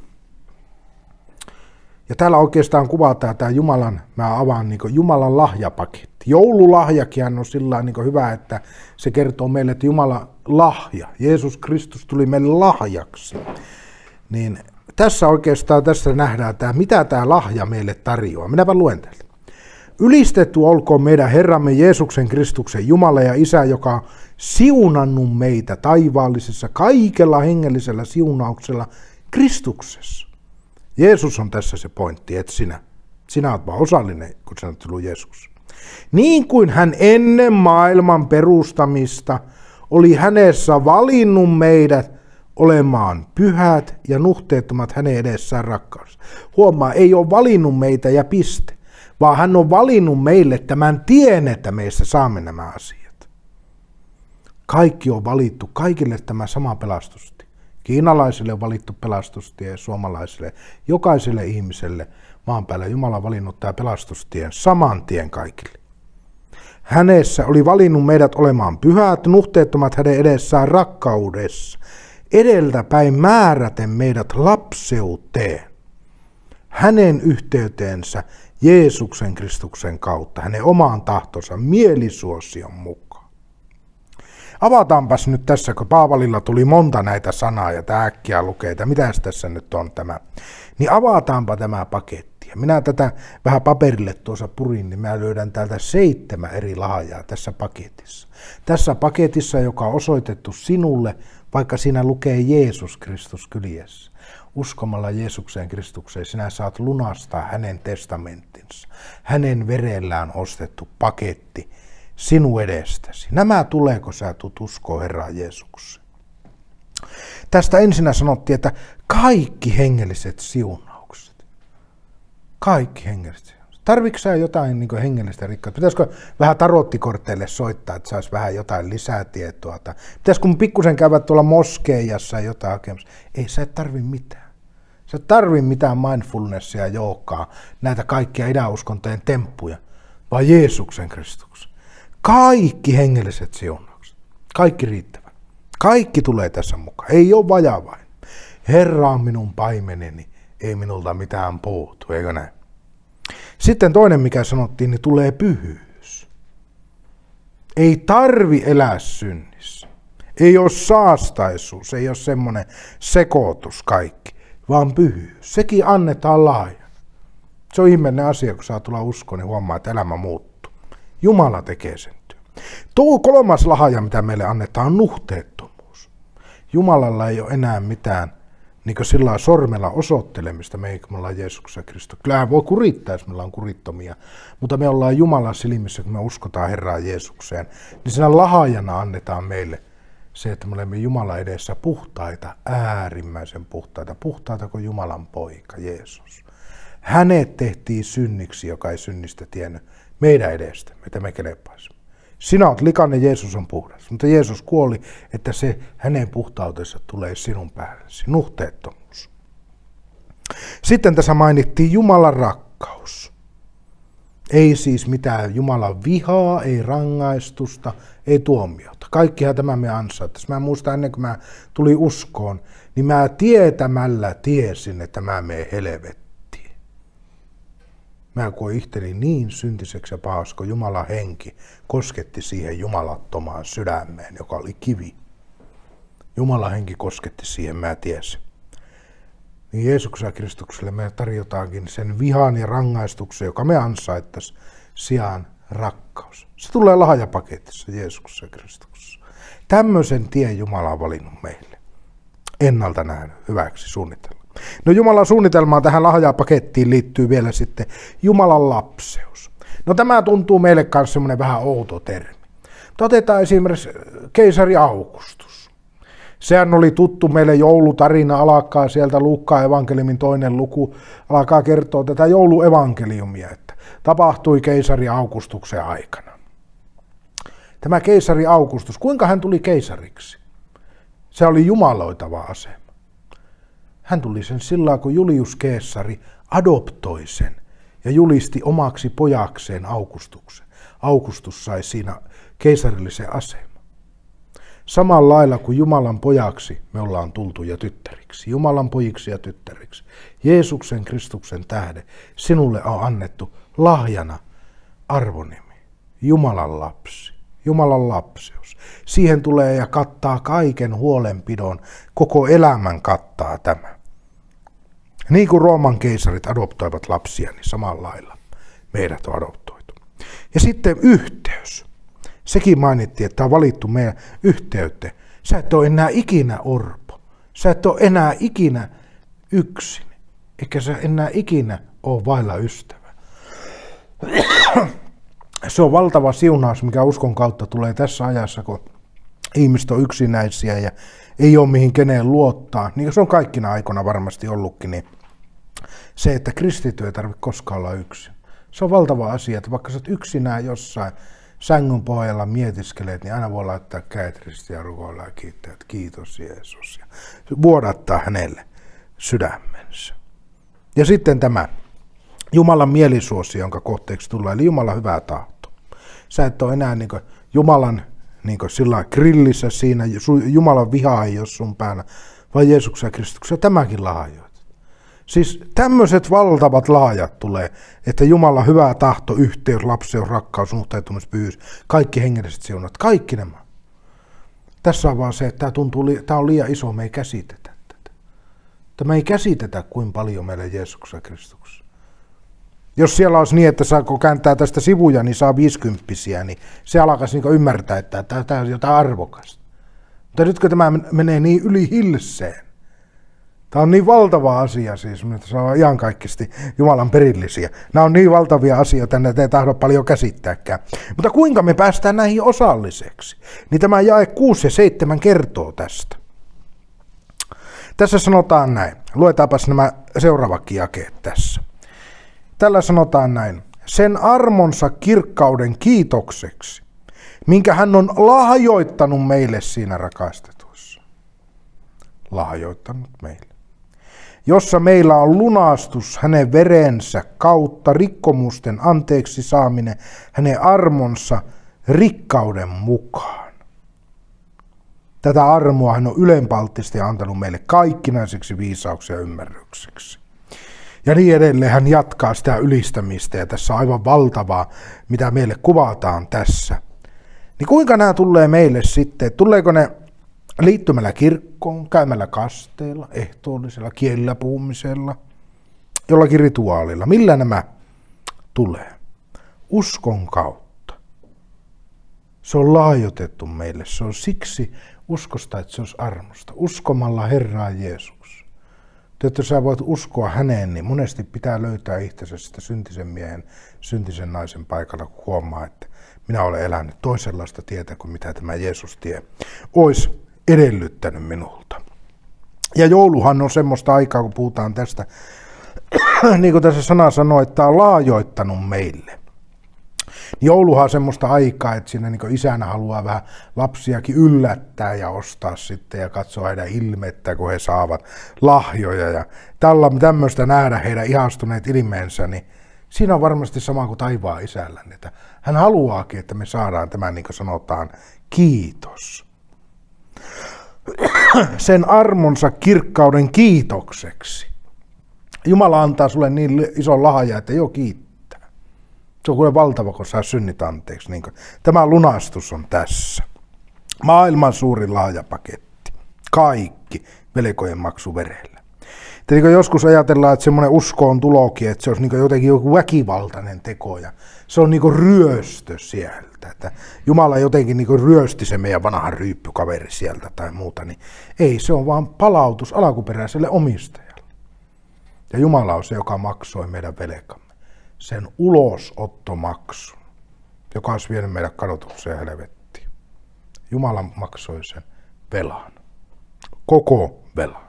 Ja täällä oikeastaan kuvataan tämä Jumalan, mä avaan niin kuin Jumalan lahjapaketti. Joululahjakin on sillä niin kuin hyvä, että se kertoo meille, että Jumalan lahja, Jeesus Kristus tuli meille lahjaksi. Niin tässä oikeastaan tässä nähdään, tämä, mitä tämä lahja meille tarjoaa. Minäpä luen täältä. Ylistetty olkoon meidän Herramme Jeesuksen Kristuksen Jumala ja Isä, joka on siunannut meitä taivaallisessa kaikella hengellisellä siunauksella Kristuksessa. Jeesus on tässä se pointti, että sinä. Sinä olet vaan osallinen, kun sinä olet tullut Jeesus. Niin kuin hän ennen maailman perustamista oli hänessä valinnut meidät olemaan pyhät ja nuhteettomat hänen edessään rakkaudessa. Huomaa, ei ole valinnut meitä ja piste, vaan hän on valinnut meille tämän tien, että meistä saamme nämä asiat. Kaikki on valittu, kaikille tämä sama pelastustie. Kiinalaisille on valittu pelastustie, suomalaisille, jokaiselle ihmiselle maan päällä Jumala on valinnut tämä pelastustien saman tien kaikille. Hänessä oli valinnut meidät olemaan pyhät, nuhteettomat hänen edessään rakkaudessa, edeltäpäin määräten meidät lapseuteen, hänen yhteyteensä Jeesuksen Kristuksen kautta, hänen omaan tahtonsa mielisuosion mukaan. Avataanpas nyt tässä, kun Paavalilla tuli monta näitä sanaa ja tämä äkkiä lukee, että mitäs tässä nyt on tämä, niin avataanpa tämä paketti. Ja minä tätä vähän paperille tuossa purin, niin mä löydän täältä seitsemän eri lahjaa tässä paketissa. Tässä paketissa, joka on osoitettu sinulle, vaikka siinä lukee Jeesus Kristus kyljessä. Uskomalla Jeesukseen Kristukseen sinä saat lunastaa hänen testamenttinsa. Hänen verellään ostettu paketti sinun edestäsi. Nämä tuleeko sä tulet uskoon Herraan Jeesukseen. Tästä ensinnä sanottiin, että kaikki hengelliset siunaukset. Kaikki hengelliset siunaukset. Tarvitsetko sä jotain niin hengellistä rikkautta? Pitäisikö vähän tarottikorteille soittaa, että saisi vähän jotain lisätietoa? Tai pitäisikö mun pikkusen käydä tuolla moskeijassa jotain hakemassa? Ei, sä et tarvi mitään. Sä et tarvi mitään mindfulnessia, jookaa, näitä kaikkia idänuskontojen temppuja, vaan Jeesuksen Kristuksen. Kaikki hengelliset siunaukset. Kaikki riittävät. Kaikki tulee tässä mukaan. Ei ole vajavainen. Herra on minun paimeneni, ei minulta mitään puutu, eikö näin? Sitten toinen, mikä sanottiin, niin tulee pyhyys. Ei tarvi elää synnissä. Ei ole saastaisuus, ei ole semmoinen sekoitus kaikki, vaan pyhyys. Sekin annetaan laajana. Se on ihmeellinen asia, kun saa tulla uskoon, niin huomaa, että elämä muuttuu. Jumala tekee sen työn. Tuo kolmas lahja, mitä meille annetaan, on nuhteettomuus. Jumalalla ei ole enää mitään niin kuin sillä sormella osoittelemista, me ei, me ollaan Jeesuksessa Kristus. Kyllähän voi kurittaa, jos meillä on kurittomia, mutta me ollaan Jumalan silmissä, kun me uskotaan Herraan Jeesukseen, niin siinä lahjana annetaan meille se, että me olemme Jumalan edessä puhtaita, äärimmäisen puhtaita, puhtaita kuin Jumalan poika, Jeesus. Hänet tehtiin synniksi, joka ei synnistä tiennyt meidän edestä, mitä me kelepaisimme. Sinä olet likainen, Jeesus on puhdas, mutta Jeesus kuoli, että se hänen puhtautensa tulee sinun päällesi, nuhteettomuus. Sitten tässä mainittiin Jumalan rakkaus. Ei siis mitään Jumalan vihaa, ei rangaistusta, ei tuomiota. Kaikkihan tämä me ansaittais. Mä muistan ennen kuin mä tulin uskoon, niin mä tietämällä tiesin, että mä menen helvettiin. Mä koin itteni niin syntiseksi ja pahaksi, kun Jumalan henki kosketti siihen jumalattomaan sydämeen, joka oli kivi. Jumalan henki kosketti siihen, mä tiesin. Niin Jeesuksella Kristukselle me tarjotaankin sen vihan ja rangaistuksen, joka me ansaittaisiin, sijaan rakkaus. Se tulee lahjapaketissa Jeesuksessa Kristuksessa. Tämmöisen tien Jumala on valinnut meille. Ennalta nähnyt hyväksi suunnitella. No Jumalan suunnitelmaan tähän lahjapakettiin liittyy vielä sitten Jumalan lapseus. No tämä tuntuu meille kanssa semmoinen vähän outo termi. Mutta otetaan esimerkiksi keisari Augustus. Sehän oli tuttu meille, joulutarina alkaa sieltä Luukkaan evankeliumin toinen luku, alkaa kertoa tätä jouluevankeliumia, että tapahtui keisari Augustuksen aikana. Tämä keisari Augustus, kuinka hän tuli keisariksi? Se oli jumaloitava asema. Hän tuli sen sillä kun Julius Keesari adoptoi sen ja julisti omaksi pojakseen Augustuksen. Augustus sai siinä keisarillisen aseman. Samalla lailla kuin Jumalan pojaksi me ollaan tultu ja tyttäriksi. Jumalan pojiksi ja tyttäriksi. Jeesuksen Kristuksen tähden sinulle on annettu lahjana arvonimi. Jumalan lapsi. Jumalan lapseus. Siihen tulee ja kattaa kaiken huolenpidon. Koko elämän kattaa tämä. Niin kuin Rooman keisarit adoptoivat lapsia, niin samalla lailla meidät on adoptoitu. Ja sitten yhteys. Sekin mainittiin, että on valittu meidän yhteyteen. Sä et ole enää ikinä orpo. Sä et ole enää ikinä yksin. Eikä sä enää ikinä ole vailla ystävää. Se on valtava siunaus, mikä uskon kautta tulee tässä ajassa, kun ihmiset on yksinäisiä ja ei ole mihin keneen luottaa. Niin se on kaikkina aikoina varmasti ollutkin. Niin se, että kristitty ei tarvitse koskaan olla yksin. Se on valtava asia, että vaikka sä oot yksinään jossain sängyn pohjalla mietiskeleet, niin aina voi laittaa kädet ristiin ja rukoilla ja kiittää, että kiitos Jeesus. Ja vuodattaa hänelle sydämensä. Ja sitten tämä Jumalan mielisuosi, jonka kohteeksi tulee, eli Jumalan hyvä tahto. Sä et ole enää niin kuin Jumalan niin kuin sillä grillissä siinä, Jumalan viha ei ole sun päällä, vaan Jeesuksen ja Kristuksen. Tämäkin lahjoit. Siis tämmöiset valtavat lahjat tulee, että Jumalan hyvä tahto, yhteys, lapseus, rakkaus, nuhteutumispyhyys, kaikki hengelliset siunat, kaikki nämä. Tässä on vaan se, että tämä, tuntuu, tämä on liian iso, me ei käsitetä tätä. Tämä ei käsitetä, kuinka paljon meillä Jeesuksessa ja Kristuksessa. Jos siellä olisi niin, että saako kääntää tästä sivuja, niin saa viisikymppisiä, niin se alkaisi niin ymmärtää, että tämä on jotain arvokasta. Mutta nytkö tämä menee niin yli hilseen? Tämä on niin valtava asia siis, että se on iankaikkisesti Jumalan perillisiä. Nämä on niin valtavia asioita, että ei tahdo paljon käsittääkään. Mutta kuinka me päästään näihin osalliseksi? Niin tämä jae kuusi ja seitsemän kertoo tästä. Tässä sanotaan näin. Luetaanpas nämä seuraavatkin jakeet tässä. Tällä sanotaan näin. Sen armonsa kirkkauden kiitokseksi, minkä hän on lahjoittanut meille siinä rakastetussa. Lahjoittanut meille. Jossa meillä on lunastus hänen verensä kautta rikkomusten anteeksi saaminen hänen armonsa rikkauden mukaan. Tätä armoa hän on ylenpalttisesti antanut meille kaikkinaiseksi viisauksi ja ymmärrykseksi. Ja niin edelleen hän jatkaa sitä ylistämistä ja tässä on aivan valtavaa, mitä meille kuvataan tässä. Niin kuinka nämä tulee meille sitten? Tuleeko ne liittymällä kirkkoon, käymällä kasteella, ehtoollisella, kielillä puhumisella, jollakin rituaalilla? Millä nämä tulee? Uskon kautta. Se on lahjoitettu meille. Se on siksi uskosta, että se olisi armosta. Uskomalla Herraan Jeesus. Että sä voit uskoa häneen, niin monesti pitää löytää itsensä sitä syntisen miehen, syntisen naisen paikalla, kun huomaa, että minä olen elänyt toisenlaista tietä kuin mitä tämä Jeesus-tie olisi edellyttänyt minulta. Ja jouluhan on semmoista aikaa, kun puhutaan tästä, niin kuin tässä sana sanoo, että tämä on lahjoittanut meille. Jouluhan on semmoista aikaa, että siinä niin isänä haluaa vähän lapsiakin yllättää ja ostaa sitten ja katsoa heidän ilmettä, kun he saavat lahjoja. Ja tällä tämmöistä nähdä heidän ihastuneet ilmeensä, niin siinä on varmasti sama kuin taivaan isällä. Että hän haluaakin, että me saadaan tämän, niin kuin sanotaan, kiitos. Sen armonsa kirkkauden kiitokseksi. Jumala antaa sulle niin ison lahja, että joo kiittää. Se on kuule valtava, kun saa synnit anteeksi. Niin tämä lunastus on tässä. Maailman suurin lahjapaketti. Kaikki velkojen maksu verellä. Niin joskus ajatellaan, että semmoinen usko on tulokin, että se olisi niin jotenkin joku väkivaltainen teko. Ja se on niin ryöstö sieltä. Että Jumala jotenkin niin ryösti se meidän vanhan ryyppykaveri sieltä tai muuta. Niin ei, se on vaan palautus alkuperäiselle omistajalle. Ja Jumala on se, joka maksoi meidän velkamme. Sen ulosottomaksun, joka olisi vienyt meidät kadotukseen ja helvettiin. Jumala maksoi sen velan. Koko velan.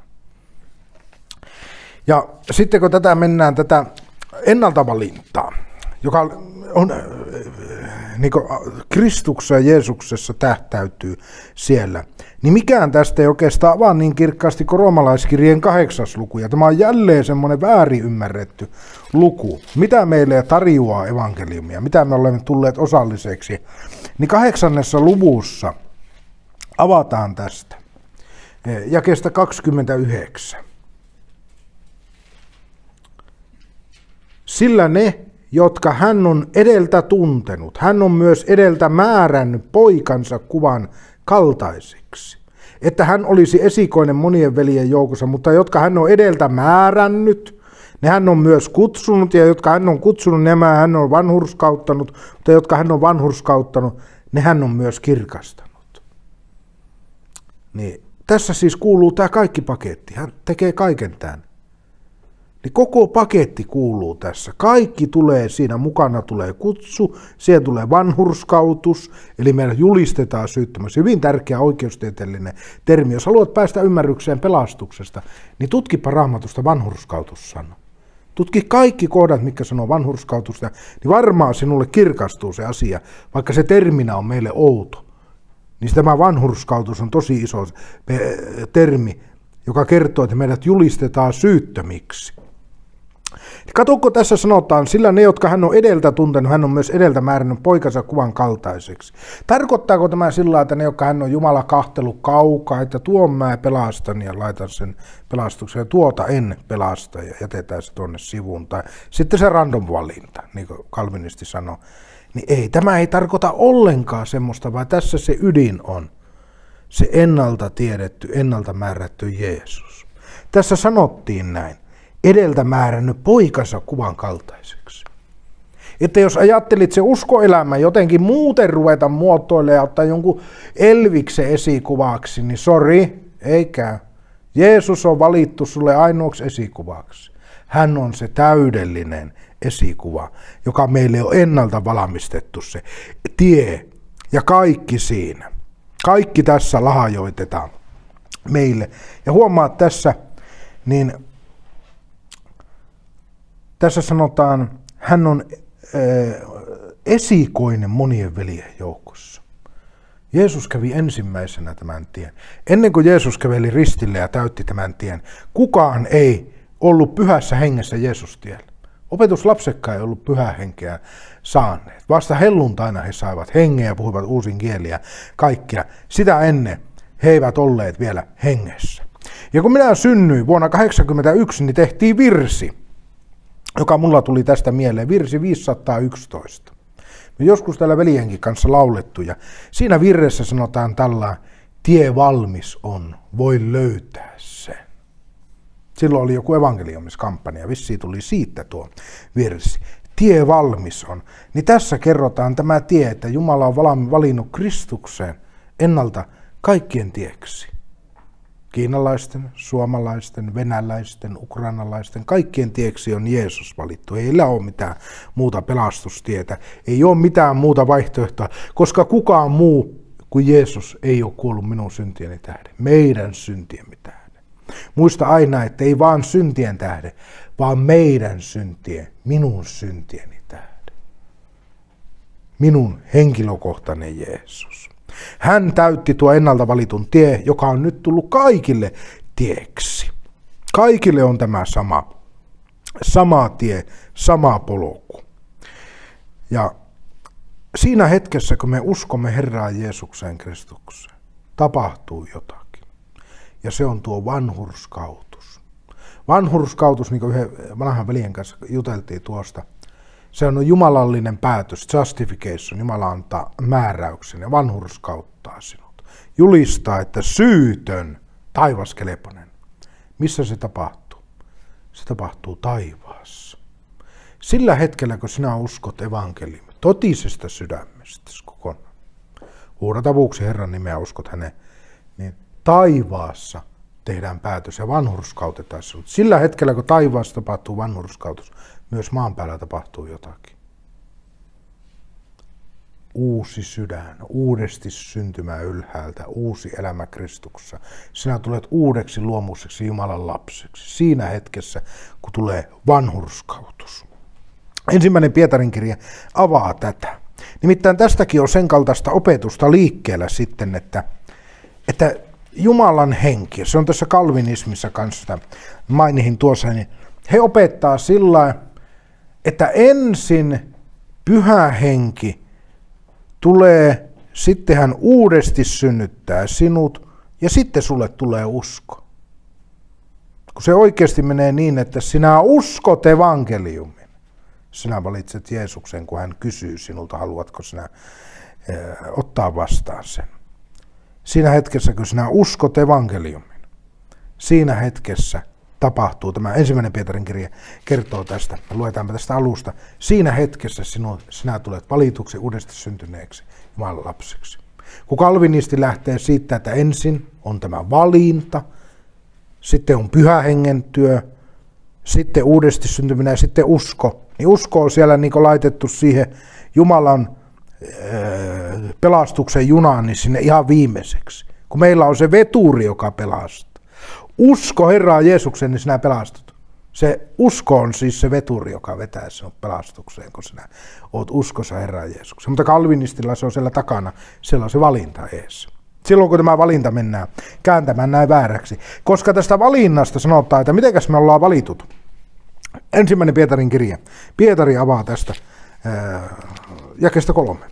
Ja sitten kun tätä mennään tätä ennaltavalintaa, joka on niin kuin Kristuksessa ja Jeesuksessa tähtäytyy siellä, niin mikään tästä ei oikeastaan vaan niin kirkkaasti kuin roomalaiskirjeen kahdeksas luku. Ja tämä on jälleen semmoinen väärin ymmärretty luku. Mitä meille tarjoaa evankeliumia, mitä me olemme tulleet osalliseksi, niin kahdeksannessa luvussa avataan tästä jakeesta kaksikymmentäyhdeksän. Sillä ne, jotka hän on edeltä tuntenut, hän on myös edeltä määrännyt poikansa kuvan kaltaisiksi, että hän olisi esikoinen monien veljen joukossa, mutta jotka hän on edeltä määrännyt, ne hän on myös kutsunut, ja jotka hän on kutsunut, nämä hän on vanhurskauttanut, mutta jotka hän on vanhurskauttanut, ne hän on myös kirkastanut. Niin, tässä siis kuuluu tämä kaikki paketti, hän tekee kaiken tämän. Niin koko paketti kuuluu tässä. Kaikki tulee siinä mukana, tulee kutsu, siihen tulee vanhurskautus, eli meidät julistetaan syyttömäksi. Hyvin tärkeä oikeustieteellinen termi. Jos haluat päästä ymmärrykseen pelastuksesta, niin tutkipa Raamatusta vanhurskautussana. Tutki kaikki kohdat, mitkä sanoo vanhurskautusta, niin varmaan sinulle kirkastuu se asia, vaikka se terminä on meille outo. Niin tämä vanhurskautus on tosi iso termi, joka kertoo, että meidät julistetaan syyttömiksi. Katsokko tässä sanotaan, sillä ne, jotka hän on edeltä tuntenut, hän on myös edeltä määrännyt poikansa kuvan kaltaiseksi. Tarkoittaako tämä sillä, että ne, jotka hän on Jumala kahtellut kaukaa, että tuon mä pelastan ja laitan sen pelastuksen ja tuota en pelasta ja jätetään se tuonne sivuun. Tai sitten se random valinta, niin kuin kalvinisti sanoo. Niin ei, tämä ei tarkoita ollenkaan semmoista, vaan tässä se ydin on. Se ennalta tiedetty, ennalta määrätty Jeesus. Tässä sanottiin näin. Edeltä määrännyt poikansa kuvan kaltaiseksi. Että jos ajattelit se uskoelämä jotenkin muuten ruveta muotoilemaan ja ottaa jonkun Elviksen esikuvaksi, niin sori, eikä. Jeesus on valittu sulle ainoaksi esikuvaksi. Hän on se täydellinen esikuva, joka meille on ennalta valmistettu se tie ja kaikki siinä. Kaikki tässä lahjoitetaan meille. Ja huomaat tässä, niin tässä sanotaan, hän on esikoinen monien veljen joukossa. Jeesus kävi ensimmäisenä tämän tien. Ennen kuin Jeesus käveli ristille ja täytti tämän tien, kukaan ei ollut pyhässä hengessä Jeesus-tiellä. Opetuslapsetkaan ei ollut pyhää henkeä saaneet. Vasta helluntaina he saivat hengen ja puhuivat uusin kieliä kaikkia. Sitä ennen he eivät olleet vielä hengessä. Ja kun minä synnyin vuonna kahdeksankymmentäyksi, niin tehtiin virsi, joka mulla tuli tästä mieleen, virsi viisisataayksitoista. Me joskus täällä veljenkin kanssa laulettu, ja siinä virressä sanotaan tällä, tie valmis on, voi löytää sen. Silloin oli joku evankeliumiskampanja, vissiin tuli siitä tuo virsi. Tie valmis on. Niin tässä kerrotaan tämä tie, että Jumala on valinnut Kristukseen ennalta kaikkien tieksi. Kiinalaisten, suomalaisten, venäläisten, ukrainalaisten, kaikkien tieksi on Jeesus valittu. Ei heillä ole mitään muuta pelastustietä, ei ole mitään muuta vaihtoehtoa, koska kukaan muu kuin Jeesus ei ole kuollut minun syntieni tähden, meidän syntiemme tähden. Muista aina, että ei vaan syntien tähden, vaan meidän syntien, minun syntieni tähden. Minun henkilökohtainen Jeesus. Hän täytti tuo ennalta valitun tie, joka on nyt tullut kaikille tieksi. Kaikille on tämä sama, sama tie, sama polku. Ja siinä hetkessä, kun me uskomme Herraan Jeesukseen Kristukseen, tapahtuu jotakin. Ja se on tuo vanhurskautus. Vanhurskautus, niin kuin yhden vanhan veljen kanssa juteltiin tuosta, se on jumalallinen päätös, justification. Jumala antaa määräyksen ja vanhurskauttaa sinut. Julistaa, että syytön, taivaskeleponen. Missä se tapahtuu? Se tapahtuu taivaassa. Sillä hetkellä, kun sinä uskot evankeliumia, totisesta sydämestä kokonaan, huudat avuksi Herran nimeä, uskot hänen, niin taivaassa tehdään päätös ja vanhurskautetaan sinut. Sillä hetkellä, kun taivaassa tapahtuu vanhurskautus, myös maan päällä tapahtuu jotakin. Uusi sydän, uudesti syntymä ylhäältä, uusi elämä Kristuksessa. Sinä tulet uudeksi luomukseksi Jumalan lapseksi. Siinä hetkessä, kun tulee vanhurskautus. Ensimmäinen Pietarin kirja avaa tätä. Nimittäin tästäkin on sen kaltaista opetusta liikkeellä sitten, että, että Jumalan henki, se on tässä kalvinismissa kanssa, mainihin tuossa, niin he opettaa sillä, että ensin pyhä henki tulee, sitten hän uudesti synnyttää sinut ja sitten sulle tulee usko. Kun se oikeasti menee niin, että sinä uskot evankeliumin, sinä valitset Jeesuksen, kun hän kysyy sinulta, haluatko sinä eh, ottaa vastaan sen. Siinä hetkessä, kun sinä uskot evankeliumin, siinä hetkessä tapahtuu, tämä ensimmäinen Pietarin kirja kertoo tästä, luetaanpa tästä alusta, siinä hetkessä sinu, sinä tulet valituksi uudesti syntyneeksi Jumalan lapseksi. Kun kalvinisti lähtee siitä, että ensin on tämä valinta, sitten on pyhä hengen työ, sitten uudesti syntyminen ja sitten usko, niin usko on siellä niin kuin laitettu siihen Jumalan äh, pelastuksen junaan, niin sinne ihan viimeiseksi. Kun meillä on se veturi, joka pelastaa. Usko Herraa Jeesuksen, niin sinä pelastut. Se usko on siis se veturi, joka vetää sinut pelastukseen, kun sinä oot uskossa Herraa Jeesuksen. Mutta kalvinistilla se on siellä takana, siellä on se valinta ees. Silloin kun tämä valinta mennään kääntämään näin vääräksi. Koska tästä valinnasta sanotaan, että mitenkäs me ollaan valitut. Ensimmäinen Pietarin kirja. Pietari avaa tästä ää, jakeesta kolme.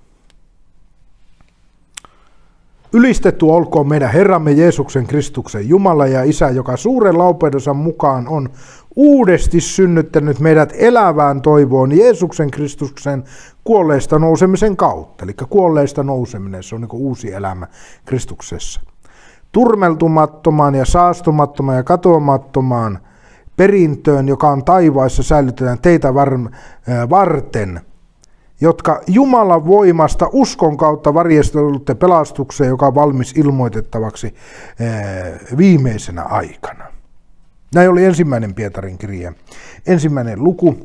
Ylistetty olkoon meidän Herramme Jeesuksen Kristuksen Jumala ja Isä, joka suuren laupeutensa mukaan on uudesti synnyttänyt meidät elävään toivoon Jeesuksen Kristuksen kuolleista nousemisen kautta. Eli kuolleista nouseminen, se on niin kuin uusi elämä Kristuksessa. Turmeltumattomaan ja saastumattomaan ja katoamattomaan perintöön, joka on taivaissa, säilytetään teitä varten, jotka Jumalan voimasta uskon kautta varjestelutte pelastukseen, joka on valmis ilmoitettavaksi viimeisenä aikana. Näin oli ensimmäinen Pietarin kirja, ensimmäinen luku.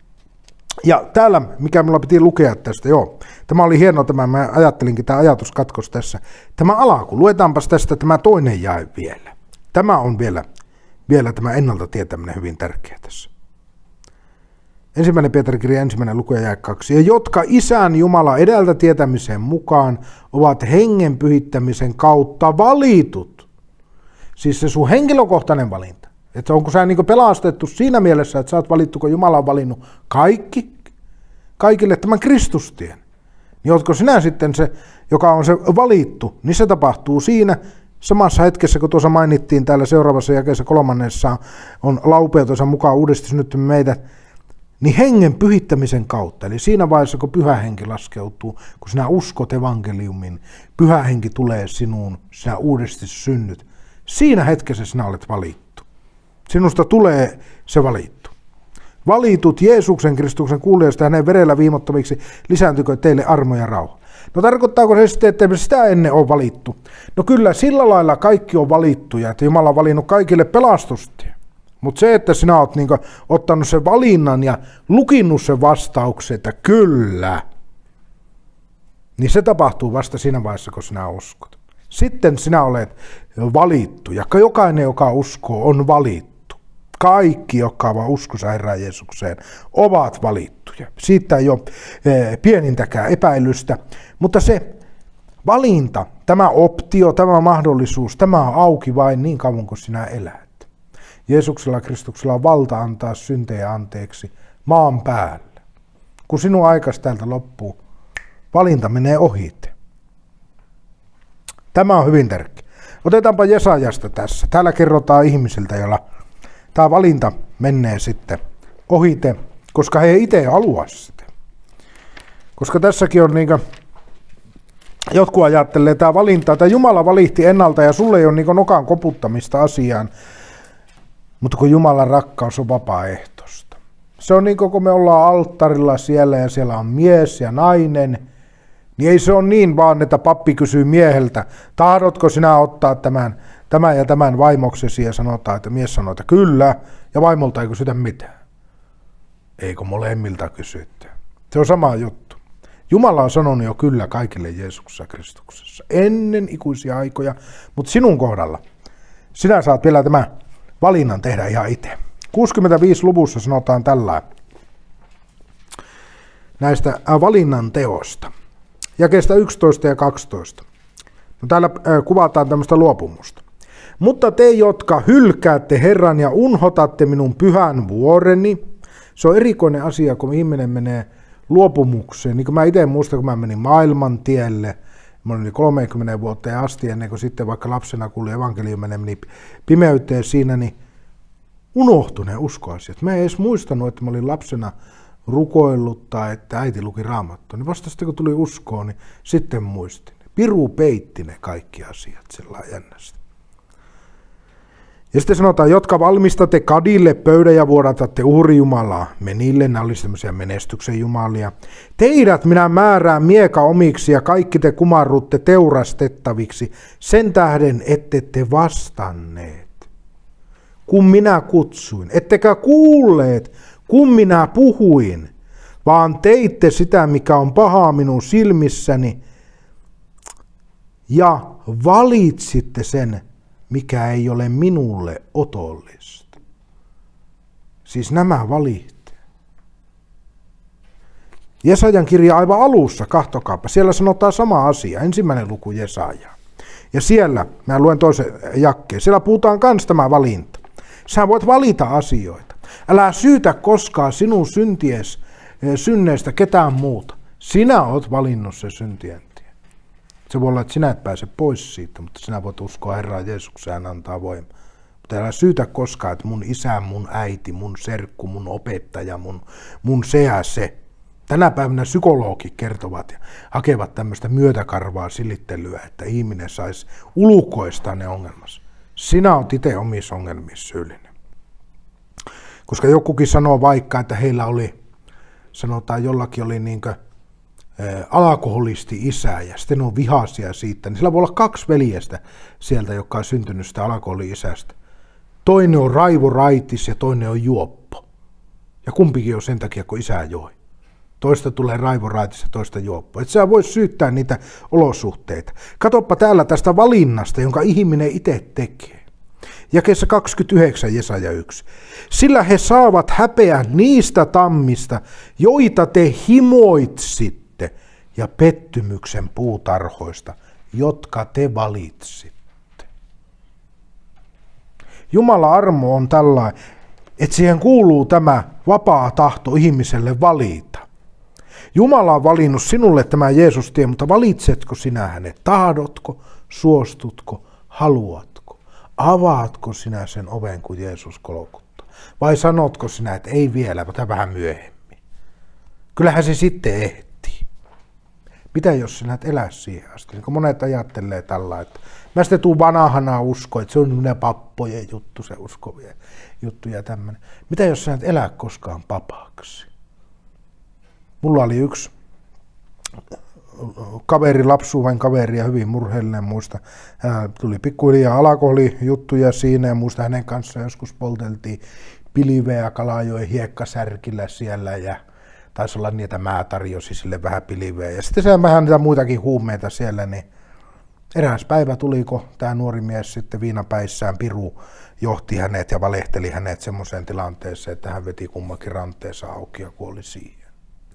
Ja täällä, mikä minulla piti lukea tästä, joo, tämä oli hieno tämä, mä ajattelinkin tämä ajatuskatkos tässä. Tämä alaku, luetaanpas tästä tämä toinen jae vielä. Tämä on vielä, vielä tämä ennalta tietäminen hyvin tärkeä tässä. Ensimmäinen Pietarin kirja, ensimmäinen luku ja jae kaksi. Ja jotka Isän Jumala edeltä tietämisen mukaan ovat hengen pyhittämisen kautta valitut. Siis se sun henkilökohtainen valinta. Että onko sä niin pelastettu siinä mielessä, että sä oot valittu, kun Jumala on valinnut kaikki, kaikille tämän Kristustien. Niin ootko sinä sitten se, joka on se valittu, niin se tapahtuu siinä samassa hetkessä, kun tuossa mainittiin täällä seuraavassa jakeessa kolmannessa on laupeutensa mukaan uudesti synnytty meidät, niin hengen pyhittämisen kautta. Eli siinä vaiheessa, kun pyhä henki laskeutuu, kun sinä uskot evankeliumin, pyhä henki tulee sinuun, sinä uudesti synnyt. Siinä hetkessä sinä olet valittu. Sinusta tulee se valittu. Valitut Jeesuksen Kristuksen kuulijoista hänen verellä viimottomiksi, lisääntykö teille armo ja rauha. No tarkoittaako se sitten, että sitä ennen on valittu? No kyllä sillä lailla kaikki on valittuja, että Jumala on valinnut kaikille pelastustie. Mutta se, että sinä olet niinku ottanut sen valinnan ja lukinnut sen vastauksen, että kyllä, niin se tapahtuu vasta siinä vaiheessa, kun sinä uskot. Sitten sinä olet valittu, ja jokainen, joka uskoo, on valittu. Kaikki, jotka ovat uskossa Herran Jeesukseen, ovat valittuja. Siitä ei ole pienintäkään epäilystä, mutta se valinta, tämä optio, tämä mahdollisuus, tämä on auki vain niin kauan kuin sinä elät. Jeesuksella Kristuksella on valta antaa syntejä anteeksi maan päällä. Kun sinun aikas täältä loppuu, valinta menee ohite. Tämä on hyvin tärkeä. Otetaanpa Jesajasta tässä. Täällä kerrotaan ihmisiltä, joilla tämä valinta menee sitten ohite, koska he ei itse halua sitä. Koska tässäkin on niin kuin, jotkut ajattelee, että tämä valinta, että Jumala valitti ennalta ja sulle ei ole niin kuin nokan koputtamista asiaan, mutta kun Jumalan rakkaus on vapaaehtoista. Se on niin kuin kun me ollaan alttarilla siellä ja siellä on mies ja nainen, niin ei se ole niin vaan, että pappi kysyy mieheltä, tahdotko sinä ottaa tämän, tämän ja tämän vaimoksesi ja sanotaan, että mies sanoo, että kyllä, ja vaimolta ei kysytä mitään. Eikö molemmilta kysytty? Se on sama juttu. Jumala on sanonut jo kyllä kaikille Jeesuksessa Kristuksessa ennen ikuisia aikoja, mutta sinun kohdalla sinä saat vielä tämä valinnan tehdä ihan itse. kuusikymmentäviisi luvussa sanotaan tällä. näistä valinnan teosta. Jakeesta yksitoista ja kaksitoista. No, täällä kuvataan tämmöistä luopumusta. Mutta te, jotka hylkäätte Herran ja unhotatte minun pyhän vuoreni, se on erikoinen asia, kun ihminen menee luopumukseen. Niin kuin mä itse muistan, kun mä menin maailman tielle, mä olin kolmekymmentä vuotta asti ennen kuin sitten vaikka lapsena kuuli evankeliuminen, meni pimeyteen siinä, niin unohtui ne uskoasiat. Mä en edes muistanut, että mä olin lapsena rukoillut tai että äiti luki Raamattua. Niin vasta sitten kun tuli uskoon, niin sitten muistin. Piru peitti ne kaikki asiat sellainen jännästi. Ja sitten sanotaan, jotka valmistatte kadille pöydän ja vuodatatte uhrijumalaa. Menille, nämä olisivat tämmöisiä menestyksen jumalia. Teidät minä määrään mieka omiksi ja kaikki te kumarrutte teurastettaviksi. Sen tähden ette te vastanneet, kun minä kutsuin. Ettekä kuulleet, kun minä puhuin, vaan teitte sitä, mikä on pahaa minun silmissäni. Ja valitsitte sen, mikä ei ole minulle otollista. Siis nämä valitte. Jesajan kirja aivan alussa, kahtokaapa, siellä sanotaan sama asia, ensimmäinen luku Jesaja. Ja siellä, mä luen toisen jakkeen, siellä puhutaan kans tämä valinta. Sä voit valita asioita. Älä syytä koskaan sinun synties, synneistä ketään muuta. Sinä oot valinnut se syntien tie. Se voi olla, että sinä et pääse pois siitä, mutta sinä voit uskoa Herraan Jeesukseen, hän antaa voimaa. Mutta älä syytä koskaan, että mun isä, mun äiti, mun serkku, mun opettaja, mun, mun se ja se. Tänä päivänä psykologit kertovat ja hakevat tämmöistä myötäkarvaa silittelyä, että ihminen saisi ulkoistaa ne ongelmansa. Sinä oot itse omissa ongelmissa syyllinen. Koska jokukin sanoo vaikka, että heillä oli, sanotaan jollakin oli niinkö alkoholisti isä ja sitten on vihaisia siitä, niin sillä voi olla kaksi veljestä sieltä, joka on syntynyt sitä alkoholi-isästä. Toinen on raivoraitis ja toinen on juoppo. Ja kumpikin on sen takia, kun isä joi. Toista tulee raivoraitis ja toista juoppo. Et sä voi syyttää niitä olosuhteita. Katoppa täällä tästä valinnasta, jonka ihminen itse tekee. Jakeessa kaksikymmentäyhdeksän Jesaja yksi. Sillä he saavat häpeä niistä tammista, joita te himoitsitte, ja pettymyksen puutarhoista, jotka te valitsitte. Jumalan armo on tällainen, että siihen kuuluu tämä vapaa tahto ihmiselle valita. Jumala on valinnut sinulle tämä Jeesus-tie, mutta valitsetko sinä hänet? Tahdotko, suostutko, haluatko? Avaatko sinä sen oven, kun Jeesus kolkuttaa? Vai sanotko sinä, että ei vielä, mutta vähän myöhemmin? Kyllähän se sitten ehtii. Mitä jos sinä et elä siihen asti? Niin kun monet ajattelee tällä, että mä sitten tuun vanhana uskoon, että se on semmoinen pappojen juttu, se uskovien juttu ja tämmöinen. Mitä jos sinä et elä koskaan papaksi? Mulla oli yksi kaveri, lapsuuden kaveri ja hyvin murheellinen, muista. Hän tuli pikkuhiljaa alkoholijuttuja siinä ja muista hänen kanssaan joskus polteltiin pilveä Kalajoen hiekkasärkillä siellä ja taisi olla niitä, mä tarjosin sille vähän pilveä. Ja sitten se vähän niitä muitakin huumeita siellä, niin eräs päivä tuliko tämä nuori mies sitten viinapäissään, piru johti hänet ja valehteli hänet semmoiseen tilanteeseen, että hän veti kummankin ranteensa auki ja kuoli siihen.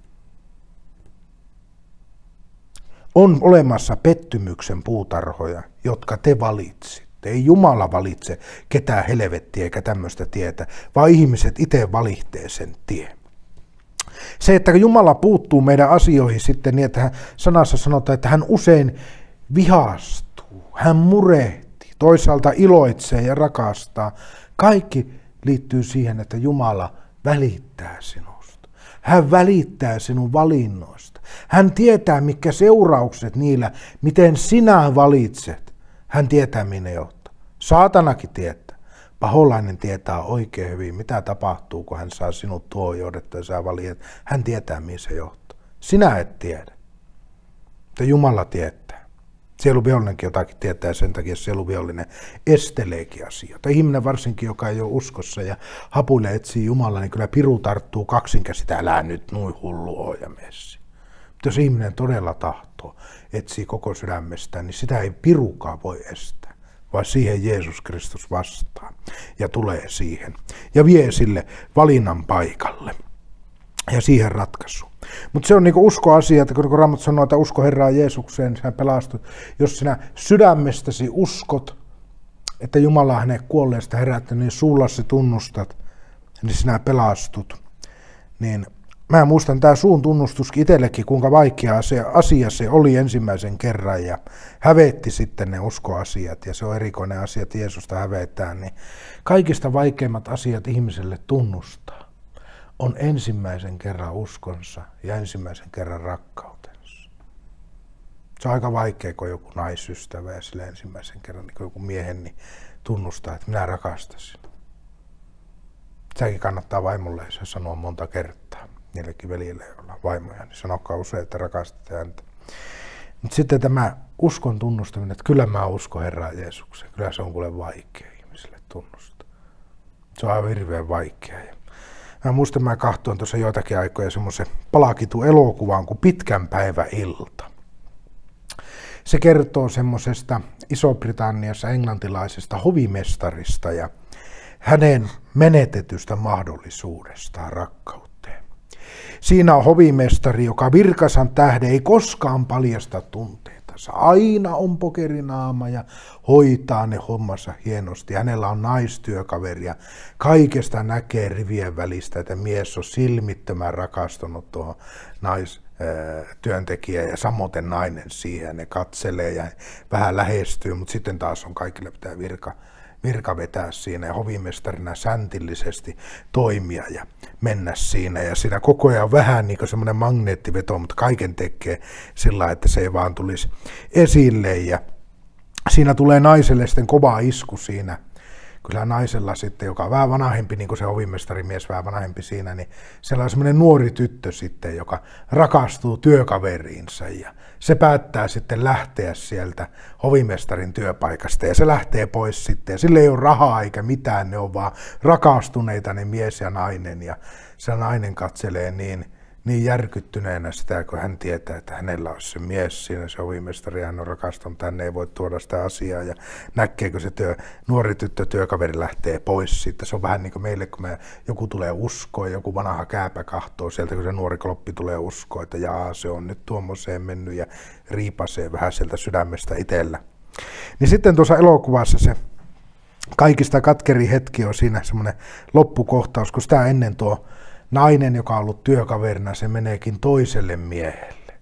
On olemassa pettymyksen puutarhoja, jotka te valitsitte. Ei Jumala valitse ketään helvettiä eikä tämmöistä tietä, vaan ihmiset itse valitsee sen tien. Se, että Jumala puuttuu meidän asioihin sitten niin, että hän, sanassa sanotaan, että hän usein vihastuu, hän murehtii, toisaalta iloitsee ja rakastaa. Kaikki liittyy siihen, että Jumala välittää sinusta. Hän välittää sinun valinnoista. Hän tietää, mitkä seuraukset niillä, miten sinä valitset. Hän tietää, minne johtaa. Saatanakin tietää. Paholainen tietää oikein hyvin, mitä tapahtuu, kun hän saa sinut tuojoudetta ja saa valitat. Hän tietää, mihin se johtaa. Sinä et tiedä. Mutta Jumala tietää. Sieluvihollinenkin jotakin tietää, sen takia sieluvihollinen esteleekin asioita. Ihminen varsinkin, joka ei ole uskossa ja hapuille etsii Jumalaa, niin kyllä piru tarttuu kaksinkäsitä, älä nyt noin hullu oo ja messi. Mutta jos ihminen todella tahtoo, etsii koko sydämestään, niin sitä ei pirukaan voi estää, vaan siihen Jeesus Kristus vastaa ja tulee siihen ja vie sille valinnan paikalle. ja siihen ratkaisu. Mutta se on niinku uskoasia, että kun Raamattu sanoo, että usko Herraan Jeesukseen, sinä pelastut. Jos sinä sydämestäsi uskot, että Jumala on hänet kuolleesta herättänyt, niin suullasi tunnustat, niin sinä pelastut. Niin mä muistan tämä suun tunnustuskin itsellekin, kuinka vaikea asia, asia se oli ensimmäisen kerran ja hävetti sitten ne uskoasiat ja se on erikoinen asia, että Jeesusta hävetään. Niin kaikista vaikeimmat asiat ihmiselle tunnustaa on ensimmäisen kerran uskonsa ja ensimmäisen kerran rakkautensa. Se on aika vaikea, kun joku naisystävä ja sille ensimmäisen kerran, niin kun joku miehen niin tunnustaa, että minä rakastan sinua. Sekin kannattaa vaimolle se sanoa monta kertaa. Niillekin veljille, joilla on vaimoja, niin sanokaa usein, että rakastat häntä. Mutta sitten tämä uskon tunnustaminen, että kyllä mä uskon Herraan Jeesukseen. Kyllä se on kuule vaikea ihmisille tunnustaa. Se on aivan hirveän vaikea. Ja mä muistan, mä kahtoin tuossa joitakin aikoja semmoisen palakitun elokuvan kuin Pitkän päivän ilta. Se kertoo semmoisesta Iso-Britanniassa englantilaisesta hovimestarista ja hänen menetetystä mahdollisuudestaan rakkauteen. Siinä on hovimestari, joka virkansa tähden ei koskaan paljasta tunteitansa. Aina on pokerinaama ja hoitaa ne hommansa hienosti. Hänellä on naistyökaveri ja kaikesta näkee rivien välistä, että mies on silmittömän rakastunut tuohon naistyöntekijään ja samoin nainen siihen. Ne katselee ja vähän lähestyy, mutta sitten taas on kaikille pitää virka. virka vetää siinä ja hovimestarina säntillisesti toimia ja mennä siinä. Ja siinä koko ajan vähän niin kuin semmoinen magneettiveto, mutta kaiken tekee sillä, että se ei vaan tulisi esille. Ja siinä tulee naiselle sitten kova isku siinä. Kyllä naisella sitten, joka on vähän vanhempi, niin kuin se hovimestarimies vähän vanhempi siinä, niin siellä on semmoinen nuori tyttö sitten, joka rakastuu työkaveriinsa ja se päättää sitten lähteä sieltä hovimestarin työpaikasta ja se lähtee pois sitten ja sille ei ole rahaa eikä mitään, ne on vaan rakastuneita ne mies ja nainen ja se nainen katselee niin, niin järkyttyneenä sitä, kun hän tietää, että hänellä on se mies siinä, se hovimestari, hän on rakastunut, hän ei voi tuoda sitä asiaa ja näkeekö se työ, nuori tyttö työkaveri lähtee pois sitten. Se on vähän niin kuin meille, kun me, joku tulee uskoon, joku vanha kääpä kahtoo sieltä, kun se nuori kloppi tulee uskoon, että jaa, se on nyt tuommoiseen mennyt ja riipasee vähän sieltä sydämestä itsellä. Niin sitten tuossa elokuvassa se kaikista katkerin hetki on siinä semmoinen loppukohtaus, kun sitä ennen tuo nainen, joka on ollut työkaverina, se meneekin toiselle miehelle.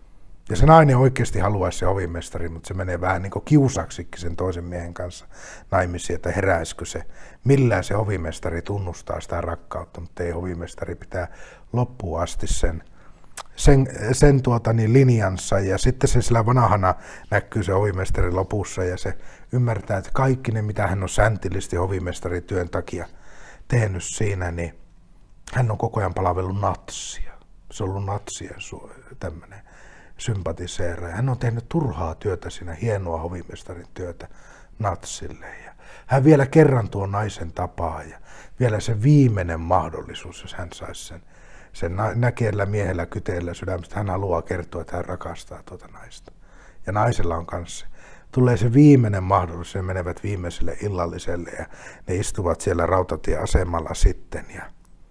Ja se nainen oikeasti haluaisi se hovimestari, mutta se menee vähän niin kuin kiusaksikin sen toisen miehen kanssa naimisiin, että heräisikö se, millään se hovimestari tunnustaa sitä rakkautta, mutta ei hovimestari pitää loppuun asti sen, sen, sen tuota niin linjansa. Ja sitten se sillä vanhana näkyy se hovimestari lopussa ja se ymmärtää, että kaikki ne, mitä hän on säntillisesti hovimestarityön takia tehnyt siinä, niin hän on koko ajan palvellut natsia. Se on ollut natsien tämmöinen sympatiseera. Hän on tehnyt turhaa työtä siinä, hienoa hovimestarin työtä natsille. Ja hän vielä kerran tuo naisen tapaa ja vielä se viimeinen mahdollisuus, jos hän saisi sen, sen näkeellä miehellä kyteellä sydämestä. Hän haluaa kertoa, että hän rakastaa tuota naista. Ja naisella on kanssa. Tulee se viimeinen mahdollisuus, he menevät viimeiselle illalliselle ja ne istuvat siellä rautatieasemalla sitten. Ja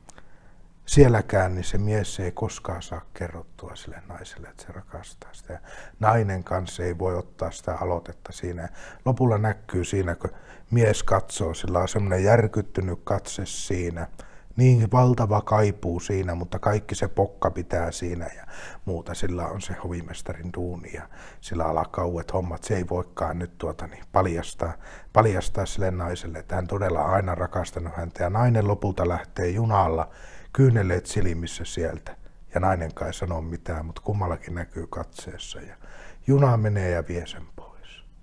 sielläkään niin se mies ei koskaan saa kerrottua sille naiselle, että se rakastaa sitä. Ja nainen kanssa ei voi ottaa sitä aloitetta siinä. Ja lopulla näkyy siinä, kun mies katsoo, sillä on semmoinen järkyttynyt katse siinä. Niin valtava kaipuu siinä, mutta kaikki se pokka pitää siinä ja muuta. Sillä on se hovimestarin duuni ja sillä alkaa uudet hommat. Se ei voikaan nyt tuota, niin paljastaa, paljastaa sille naiselle, että hän todella aina rakastanut häntä. Ja nainen lopulta lähtee junalla, kyyneleet silmissä sieltä. Ja nainen kai sanoo mitään, mutta kummallakin näkyy katseessa. Ja juna menee ja vie sen pois.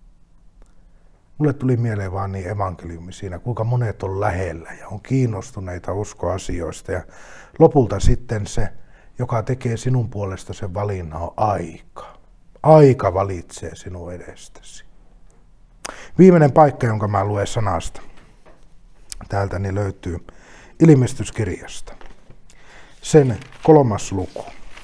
Mulle tuli mieleen vaan niin evankeliumi siinä, kuinka monet on lähellä ja on kiinnostuneita uskoasioista. Ja lopulta sitten se, joka tekee sinun puolesta sen valinnan, on aika. Aika valitsee sinun edestäsi. Viimeinen paikka, jonka mä luen sanasta, täältä niin löytyy Ilmestyskirjasta. Sen kolmas luku.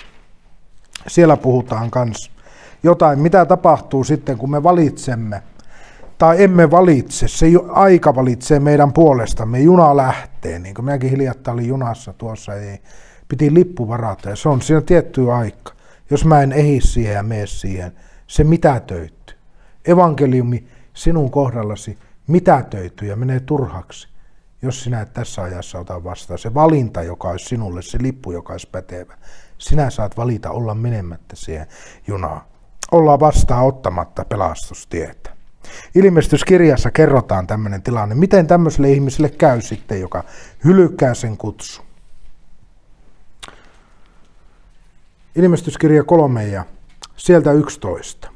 Siellä puhutaan kans jotain, mitä tapahtuu sitten, kun me valitsemme, tai emme valitse, se aika valitsee meidän puolestamme, juna lähtee, niin kuin minäkin hiljattain olin junassa tuossa, ei Piti lippu varata ja se on siinä tietty aika. Jos mä en ehdi siihen ja mene siihen, se mitätöityy. Evankeliumi sinun kohdallasi mitätöityy ja menee turhaksi, jos sinä et tässä ajassa ota vastaan. Se valinta, joka olisi sinulle, se lippu, joka olisi pätevä. Sinä saat valita olla menemättä siihen junaan. Olla vastaan ottamatta pelastustietä. Ilmestyskirjassa kerrotaan tämmöinen tilanne. Miten tämmöiselle ihmiselle käy sitten, joka hylkää sen kutsun? Ilmestyskirja kolme ja sieltä yksitoista.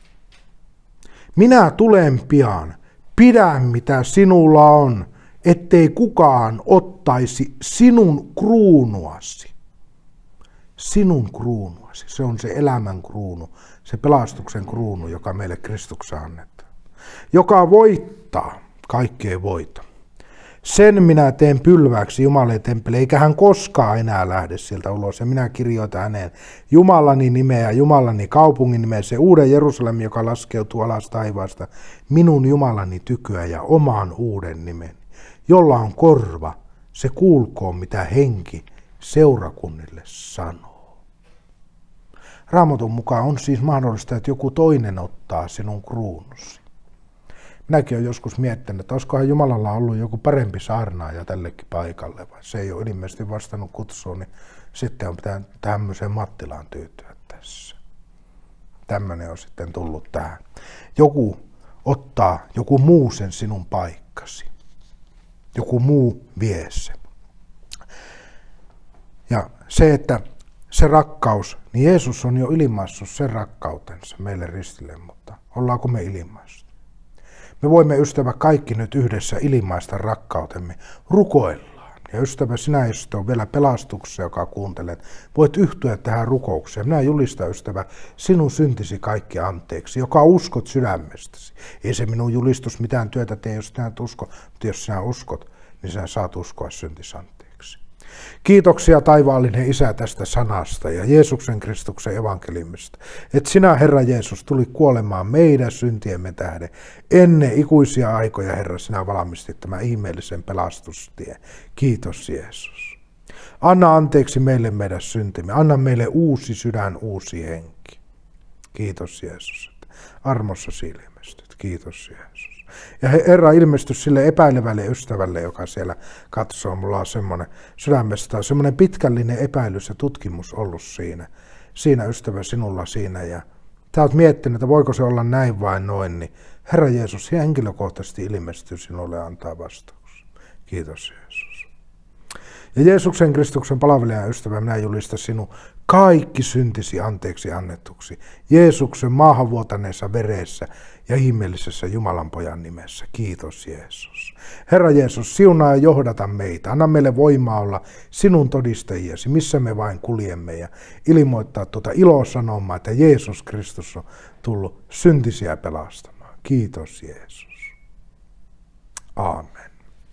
Minä tulen pian, pidä mitä sinulla on, ettei kukaan ottaisi sinun kruunuasi. Sinun kruunuasi, se on se elämän kruunu, se pelastuksen kruunu, joka meille Kristuksessa annetaan. Joka voittaa, kaikki ei voita. Sen minä teen pylväksi Jumalan temppeli, eikä hän koskaan enää lähde sieltä ulos. Ja minä kirjoitan häneen Jumalani nimeä ja Jumalani kaupungin nimeä, se uuden Jerusalem, joka laskeutuu alas taivaasta, minun Jumalani tyköä ja omaan uuden nimen. Jolla on korva, se kuulkoon mitä henki seurakunnille sanoo. Raamatun mukaan on siis mahdollista, että joku toinen ottaa sinun kruunusi. Minäkin olen joskus miettinyt, että olisikohan Jumalalla ollut joku parempi saarnaaja tällekin paikalle, vai se ei ole ilmeisesti vastannut kutsuun, niin sitten on pitänyt tämmöiseen Mattilaan tyytyä tässä. Tämmöinen on sitten tullut tähän. Joku ottaa, joku muu sen sinun paikkasi. Joku muu vie sen. Ja se, että se rakkaus, niin Jeesus on jo ilmaissut sen rakkautensa meille ristille, mutta ollaanko me ilmaistu? Me voimme, ystävä, kaikki nyt yhdessä ilmaista rakkautemme. Rukoillaan. Ja ystävä, sinä, jos on vielä pelastuksessa, joka kuuntelet, voit yhtyä tähän rukoukseen. Minä julistan, ystävä, sinun syntisi kaikki anteeksi, joka uskot sydämestäsi. Ei se minun julistus mitään työtä tee, jos sinä et usko, mutta jos sinä uskot, niin sinä saat uskoa syntisi anteeksi. Kiitoksia taivaallinen Isä tästä sanasta ja Jeesuksen Kristuksen evankeliumista, että sinä, Herra Jeesus, tuli kuolemaan meidän syntiemme tähden. Ennen ikuisia aikoja, Herra, sinä valmistit tämän ihmeellisen pelastustien. Kiitos, Jeesus. Anna anteeksi meille meidän syntimme. Anna meille uusi sydän, uusi henki. Kiitos, Jeesus, että armossa ilmestyt. Kiitos, Jeesus. Ja Herra, ilmesty sille epäilevälle ystävälle, joka siellä katsoo. Mulla on semmoinen sydämestä, semmoinen pitkällinen epäilys ja tutkimus ollut siinä. Siinä, ystävä, sinulla siinä. Ja sä oot miettinyt, että voiko se olla näin vai noin, niin Herra Jeesus henkilökohtaisesti ilmestyy sinulle ja antaa vastaus. Kiitos, Jeesus. Ja Jeesuksen Kristuksen palvelijan ystävä, minä julistan sinun kaikki syntisi anteeksi annetuksi. Jeesuksen maahanvuotaneessa veressä ja ihmeellisessä Jumalan pojan nimessä. Kiitos, Jeesus. Herra Jeesus, siunaa ja johdata meitä. Anna meille voimaa olla sinun todistajiasi, missä me vain kuljemme, ja ilmoittaa tuota ilosanomaa, että Jeesus Kristus on tullut syntisiä pelastamaan. Kiitos, Jeesus. Aamen.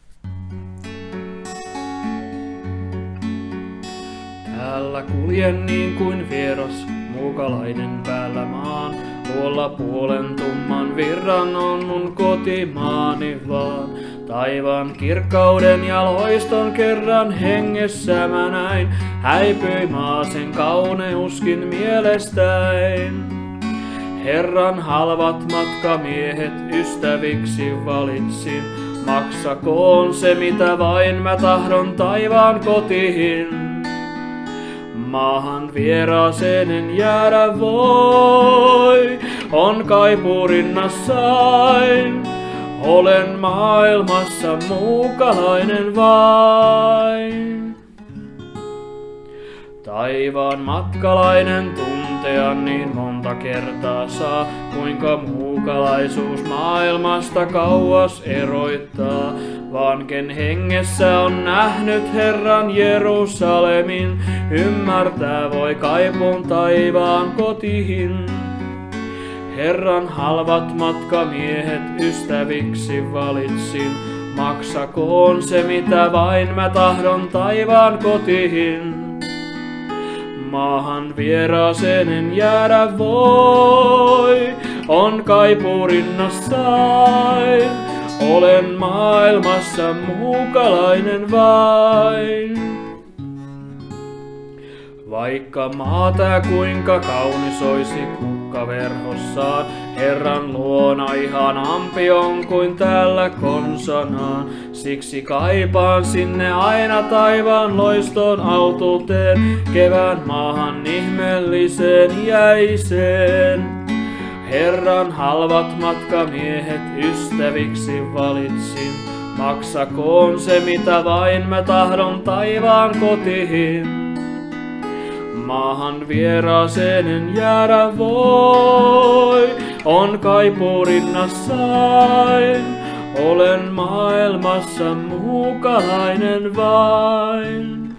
Täällä kuljen niin kuin vieras, muukalainen päällä maan. Tuolla puolen tumman virran on mun kotimaani vaan. Taivaan kirkkauden ja loiston kerran hengessä mä näin. Häipyi maa sen kauneuskin mielestäin. Herran halvat matkamiehet ystäviksi valitsin. Maksakoon se mitä vain mä tahdon taivaan kotiin. Maahan vieraaseen en jäädä voi, on kaipuu rinnassain. Olen maailmassa muukalainen vain. Taivaan matkalainen tuntea niin monta kertaa saa, kuinka muukalaisuus maailmasta kauas eroittaa. Vaan ken hengessä on nähnyt Herran Jerusalemin, ymmärtää voi kaipuun taivaan kotiin. Herran halvat matkamiehet ystäviksi valitsin, maksakoon se mitä vain mä tahdon taivaan kotiin. Maahan vieraaseen en jäädä voi, on kaipuu rinnassain. Olen maailmassa muukalainen vain. Vaikka maata kuinka kaunis olisi kukkaverhossaan, Herran luona ihanampi on kuin täällä konsanaan. Siksi kaipaan sinne aina taivaan loiston autuuteen, kevään maahan ihmeelliseen jäiseen. Herran halvat matkamiehet ystäviksi valitsin, maksakoon se mitä vain mä tahdon taivaan kotiin. Maahan vieraaseen en jäädä voi, on kaipuu rinnassain. Olen maailmassa muukalainen vain.